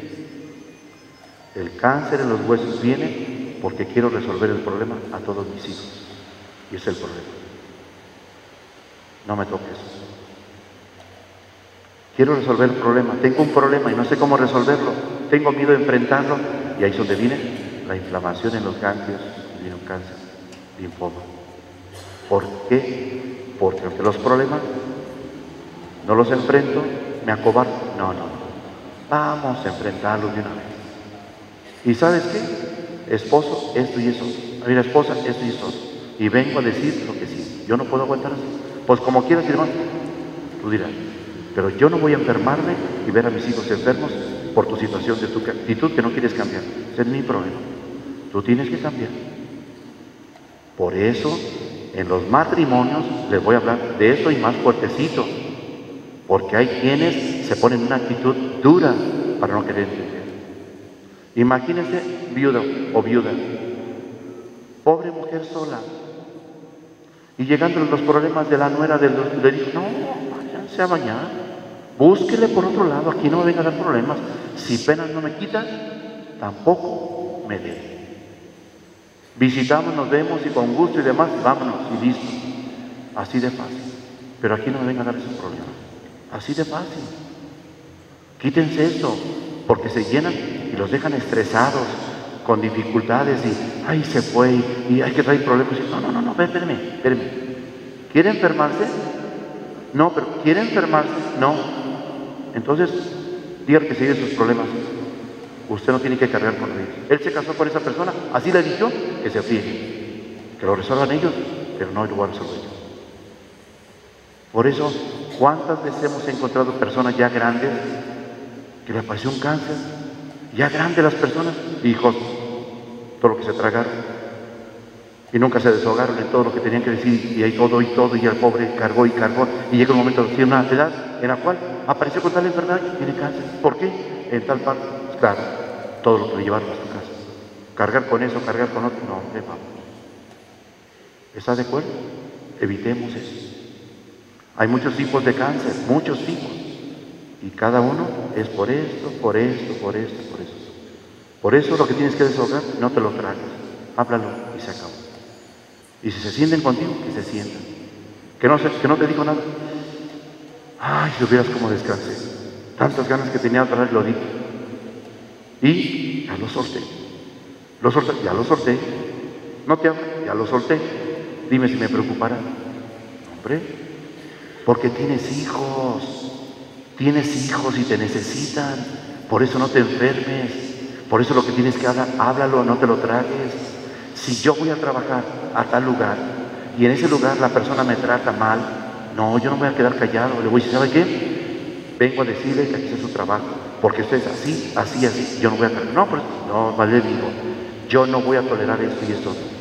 El cáncer en los huesos viene porque quiero resolver el problema a todos mis hijos. Y ese es el problema. No me toques. Quiero resolver el problema. Tengo un problema y no sé cómo resolverlo. Tengo miedo de enfrentarlo. Y ahí es donde viene la inflamación en los ganglios y viene un cáncer, linfoma. ¿Por qué? Porque ante los problemas no los enfrento, me acobardo. No. Vamos a enfrentarlos de una vez. ¿Y sabes qué? Esposo, esto y eso. Mira, esposa, esto y eso. Y vengo a decir lo que sí. Yo no puedo aguantar así. Pues como quieras y demás, tú dirás. Pero yo no voy a enfermarme y ver a mis hijos enfermos por tu situación, de tu actitud que no quieres cambiar. Ese es mi problema. Tú tienes que cambiar. Por eso, en los matrimonios les voy a hablar de eso y más fuertecito. Porque hay quienes se ponen en una actitud dura para no querer entender. Imagínense viuda o viuda. Pobre mujer sola. Y llegando los problemas de la nuera le dijo, no, váyanse a bañar. Búsquele por otro lado, aquí no me venga a dar problemas. Si penas no me quitas, tampoco me dé. Visitamos, nos vemos y con gusto y demás, vámonos y listo. Así de fácil. Pero aquí no me venga a dar esos problemas. Así de fácil. Quítense esto, porque se llenan y los dejan estresados, con dificultades y, ay, se fue y hay que traer problemas. No, espérame. ¿Quiere enfermarse? No, pero ¿quiere enfermarse? No. Entonces, dígale que se lleve sus problemas. Usted no tiene que cargar con ellos. Él se casó con esa persona, así le dijo, que se friegue. Que lo resuelvan ellos, pero no lo voy a resolver yo. Por eso, ¿cuántas veces hemos encontrado personas ya grandes que le apareció un cáncer? Ya grandes las personas, hijos, todo lo que se tragaron. Y nunca se desahogaron en todo lo que tenían que decir, y ahí todo, y el pobre cargó, y llega un momento, tiene una edad en la cual apareció con tal enfermedad y tiene cáncer. ¿Por qué? En tal parte, claro, todo lo que le llevaron a su casa. Cargar con eso, cargar con otro, no, vamos. ¿Estás de acuerdo? Evitemos eso. Hay muchos tipos de cáncer, muchos tipos. Y cada uno es por esto. Por eso lo que tienes que desahogar, no te lo tragas. Háblalo y se acabó. Y si se sienten contigo, que se sientan. Que no te digo nada. Ay, si supieras cómo descansé. Tantas ganas que tenía de hablar, lo dije. Y ya lo solté. Ya lo solté. No te hablo, ya lo solté. Dime si me preocupará. Hombre, porque tienes hijos y te necesitan. Por eso no te enfermes. Por eso lo que tienes que hablar, háblalo, no te lo tragues. Si yo voy a trabajar a tal lugar y en ese lugar la persona me trata mal, no, yo no voy a quedar callado. Le voy a decir, ¿sabe qué? Vengo a decirle que aquí es su trabajo, porque usted es así. Yo no voy a cargar. No, vale, digo, yo no voy a tolerar esto y esto.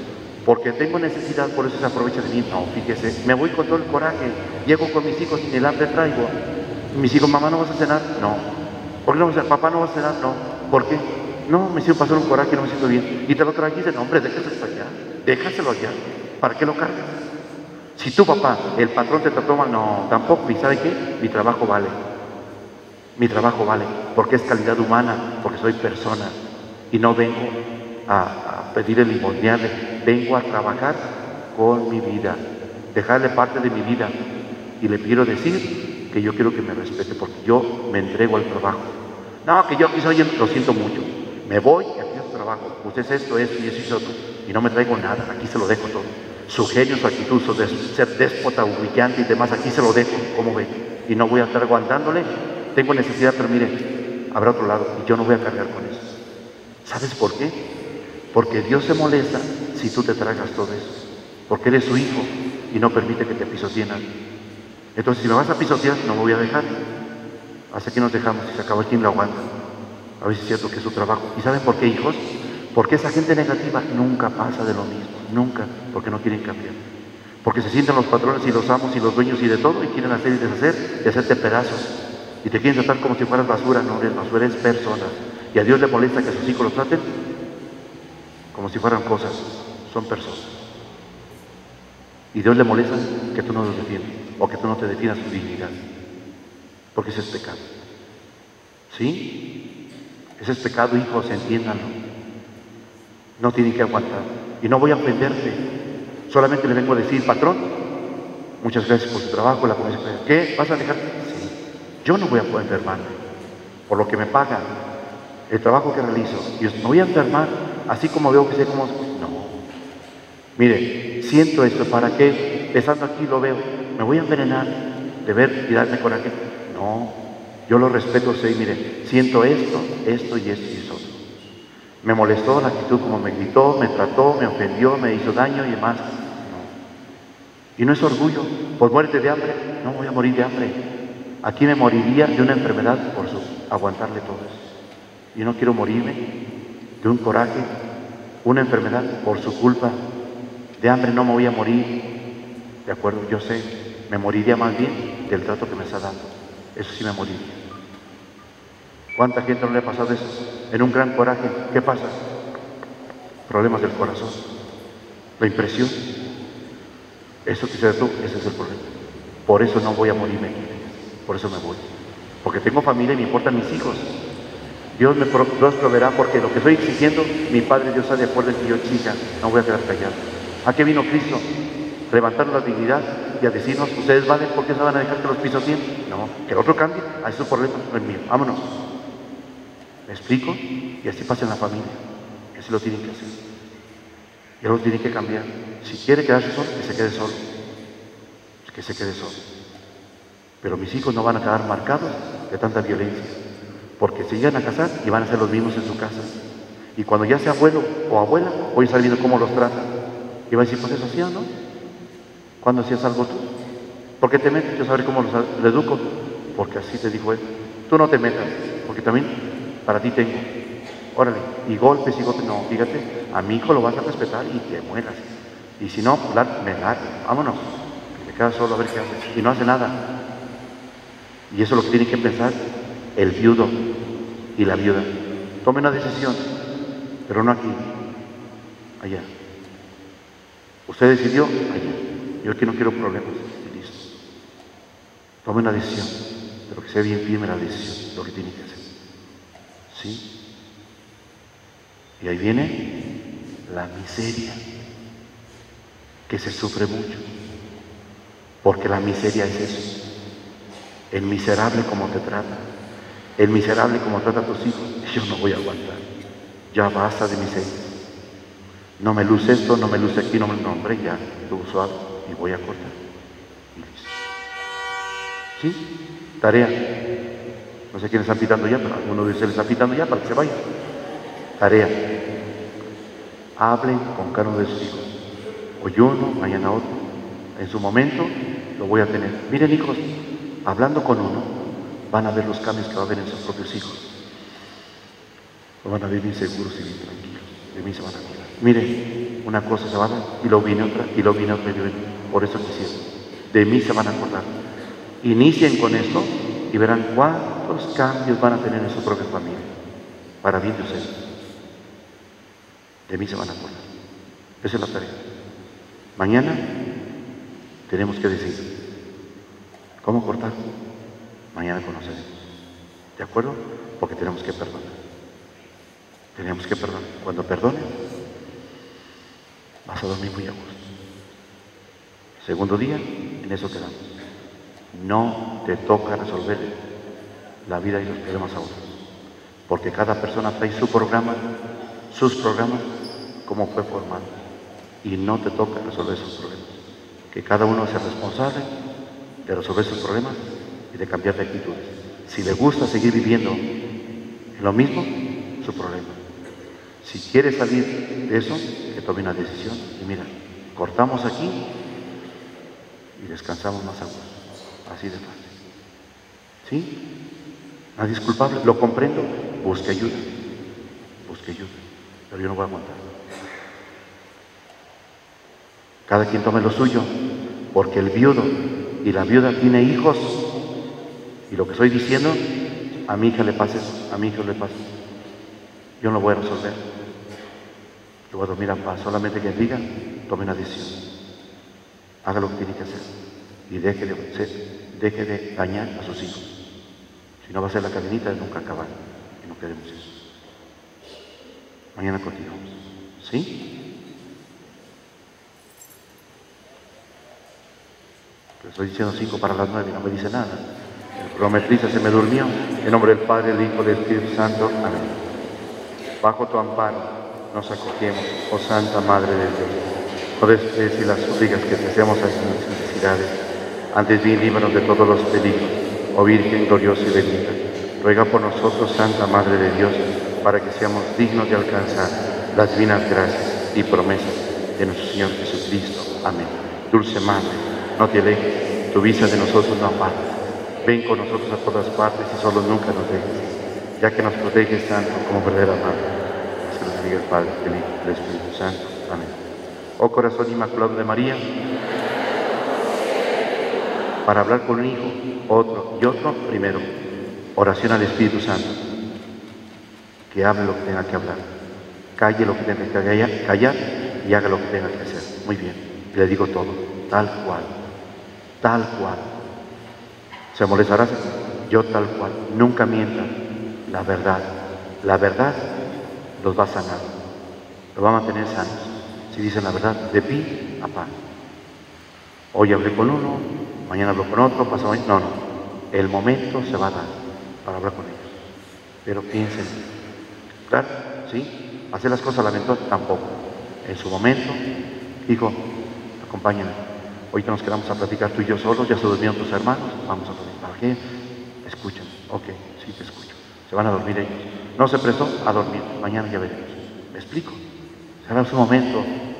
porque tengo necesidad, por eso se aprovecha de mí. No, fíjese, me voy con todo el coraje, llego con mis hijos y el hambre traigo. Y mis hijos, mamá, ¿no vas a cenar? No. ¿Por qué no vas a cenar? Papá, ¿no vas a cenar? No. ¿Por qué? No, me hicieron pasar un coraje y no me siento bien. Y te lo traigo y dice, no, hombre, déjaselo allá, déjaselo allá. ¿Para qué lo cargas? Si tu papá, el patrón te trató mal, no, tampoco. ¿Y sabe qué? Mi trabajo vale. Mi trabajo vale, porque es calidad humana, porque soy persona. Y no vengo a pedir el limosnearle, vengo a trabajar con mi vida, dejarle parte de mi vida. Y le quiero decir que yo quiero que me respete, porque yo me entrego al trabajo. No, que yo aquí soy, lo siento mucho. Me voy y aquí es trabajo. Usted es esto y eso y otro. Y no me traigo nada, aquí se lo dejo todo. Su genio, su actitud, su ser déspota, humillante y demás, aquí se lo dejo, como ve. Y no voy a estar aguantándole. Tengo necesidad, pero mire, habrá otro lado y yo no voy a cargar con eso. ¿Sabes por qué? Porque Dios se molesta si tú te tragas todo eso. Porque eres su hijo y no permite que te pisoteen a ti. Entonces, si me vas a pisotear, no me voy a dejar. Hasta aquí nos dejamos y se acabó el quien lo aguanta. A ver si es cierto que es su trabajo. ¿Y saben por qué, hijos? Porque esa gente negativa nunca pasa de lo mismo. Nunca. Porque no quieren cambiar. Porque se sienten los patrones y los amos y los dueños y de todo y quieren hacer y deshacer y hacerte pedazos. Y te quieren tratar como si fueras basura. No eres basura, eres persona. Y a Dios le molesta que a sus hijos los traten como si fueran cosas. Son personas. Y Dios le molesta que tú no los defiendas o que tú no te defiendas su dignidad. Porque ese es pecado. ¿Sí? Ese es pecado, hijos, entiéndanlo. No tienen que aguantar. Y no voy a ofenderte. Solamente le vengo a decir, patrón, muchas gracias por su trabajo, la comisión. ¿Qué? ¿Vas a dejar? Sí. Yo no voy a poder enfermarme por lo que me pagan, el trabajo que realizo. Y me voy a enfermar, así como veo que sé cómo... No. Mire, siento esto, ¿para qué? Estando aquí lo veo. Me voy a envenenar de ver y darme coraje. No, yo lo respeto, sé, mire, siento esto y esto y eso. Me molestó la actitud como me gritó, me trató, me ofendió, me hizo daño y demás. No. Y no es orgullo, pues muérete de hambre. No voy a morir de hambre. Aquí me moriría de una enfermedad por aguantarle todo eso. Y no quiero morirme de un coraje, una enfermedad por su culpa. De hambre no me voy a morir. De acuerdo, yo sé, me moriría más bien del trato que me está dando. Eso sí me moriría. ¿Cuánta gente no le ha pasado eso? En un gran coraje, ¿qué pasa? Problemas del corazón, la impresión. Eso que se tú, ese es el problema. Por eso no voy a morirme aquí, por eso me voy. Porque tengo familia y me importan mis hijos. Dios proveerá, porque lo que estoy exigiendo, mi Padre Dios está de acuerdo en que yo exija, no voy a quedar callado. ¿A qué vino Cristo? Levantarnos la dignidad y a decirnos, ustedes valen, ¿por qué se van a dejar que los pisoteen? No, que el otro cambie, a esos problemas no es mío, vámonos. ¿Me explico? Y así pasa en la familia, que así lo tienen que hacer. Y luego tienen que cambiar. Si quiere quedarse solo, que se quede solo. Que se quede solo. Pero mis hijos no van a quedar marcados de tanta violencia, porque se llegan a casar y van a ser los mismos en su casa. Y cuando ya sea abuelo o abuela, voy a estar viendo cómo los tratan. Y va a decir, pues eso hacía, ¿no? ¿Cuándo hacías algo tú? ¿Por qué te metes? Yo sabré cómo los educo. Porque así te dijo él. Tú no te metas, porque también para ti tengo. Órale, y golpes, no, fíjate, a mi hijo lo vas a respetar y te mueras. Y si no, me largo, vámonos. Me quedas solo a ver qué hace. Y no hace nada. Y eso es lo que tiene que pensar el viudo y la viuda. Tome una decisión, pero no aquí, allá. Usted decidió, allá. Yo aquí no quiero problemas, y listo. Tome una decisión, pero que sea bien firme la decisión, lo que tiene que hacer. ¿Sí? Y ahí viene la miseria, que se sufre mucho, porque la miseria es eso. El miserable como te trata, el miserable como trata a tus hijos, yo no voy a aguantar. Ya basta de miseria. No me luce esto, no me luce aquí, no me nombre, ya, tú suave y voy a cortar. Y listo. ¿Sí? Tarea. No sé quién están pitando ya, pero alguno de ustedes les está pitando ya para que se vayan. Tarea. Hablen con cada uno de sus hijos. Hoy uno, mañana otro. En su momento lo voy a tener. Miren, hijos, hablando con uno, van a ver los cambios que va a haber en sus propios hijos. Lo van a ver bien seguros y bien tranquilos. De mí se van a cuidar. Miren, una cosa se va a dar, y luego viene otra, y luego viene otra, y luego viene. Por eso quisiera. De mí se van a acordar. Inicien con esto y verán cuántos cambios van a tener en su propia familia, para bien de ustedes. De mí se van a acordar. Esa es la tarea. Mañana tenemos que decidir cómo cortar. Mañana conoceremos. ¿De acuerdo? Porque tenemos que perdonar. Tenemos que perdonar. Cuando perdones, vas a dormir muy a gusto. Segundo día, en eso quedamos. No te toca resolver la vida y los problemas a otros. Porque cada persona trae su programa, sus programas, como fue formado. Y no te toca resolver sus problemas. Que cada uno sea responsable de resolver sus problemas y de cambiar de actitudes. Si le gusta seguir viviendo en lo mismo, su problema. Si quiere salir de eso, que tome una decisión. Y mira, cortamos aquí y descansamos más a gusto. Así de fácil. ¿Sí? Nadie es culpable, lo comprendo. Busque ayuda. Busque ayuda. Pero yo no voy a aguantar. Cada quien tome lo suyo, porque el viudo y la viuda tiene hijos. Y lo que estoy diciendo, a mi hija le pasa eso, a mi hijo le pasa. Yo no lo voy a resolver. Yo voy a dormir en paz. Solamente que diga, tome una decisión. Haga lo que tiene que hacer. Y deje de dañar a sus hijos. Si no va a ser la cadenita de nunca acabar. Y no queremos eso. Mañana continuamos. ¿Sí? Pero estoy diciendo 5 para las 9 y no me dice nada. El cronometrista se me durmió. En nombre del Padre, del Hijo y del Espíritu Santo. Amén. Bajo tu amparo nos acogemos, oh Santa Madre de Dios. No desprecies las súplicas que te hacemos a nuestras necesidades. Antes bien, líbranos de todos los peligros, oh Virgen gloriosa y bendita. Ruega por nosotros, Santa Madre de Dios, para que seamos dignos de alcanzar las divinas gracias y promesas de nuestro Señor Jesucristo. Amén. Dulce Madre, no te alejes, tu vista de nosotros no apartes. Ven con nosotros a todas partes y solo nunca nos dejes, ya que nos proteges tanto como verdadera Madre. Se nos bendiga el Padre, el Hijo y el Espíritu Santo. Amén. Oh corazón inmaculado de María, para hablar con un hijo, otro y otro, primero, oración al Espíritu Santo, que hable lo que tenga que hablar, calle lo que tenga que callar y haga lo que tenga que hacer. Muy bien, y le digo todo, tal cual, tal cual. ¿Se molestará? Yo tal cual, nunca mientan, la verdad los va a sanar, los va a mantener sanos. Si dicen la verdad, de pi a pa. Hoy hablé con uno, mañana hablo con otro, pasado mañana. No. El momento se va a dar para hablar con ellos. Pero piensen, claro, ¿sí? Hacer las cosas a la aventura tampoco. En su momento, hijo, acompáñame. Ahorita nos quedamos a platicar tú y yo solos, ya se durmieron tus hermanos, vamos a platicar. ¿Para qué? Escuchen. Ok, sí te escucho. Se van a dormir ellos. No se prestó a dormir, mañana ya veremos. ¿Me explico? Será su momento.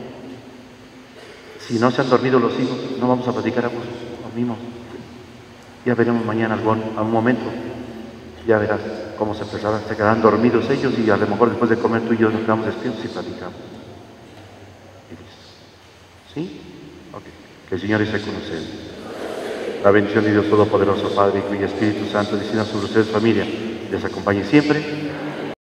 Si no se han dormido los hijos, no vamos a platicar a gusto, dormimos. Ya veremos mañana algún momento. Ya verás cómo se empezarán, se quedarán dormidos ellos y a lo mejor después de comer tú y yo nos quedamos despiertos y platicamos. Y listo. ¿Sí? Ok. Que el Señor esté con ustedes. La bendición de Dios Todopoderoso, Padre, Hijo y Espíritu Santo, descienda sobre ustedes, familia, les acompañe siempre.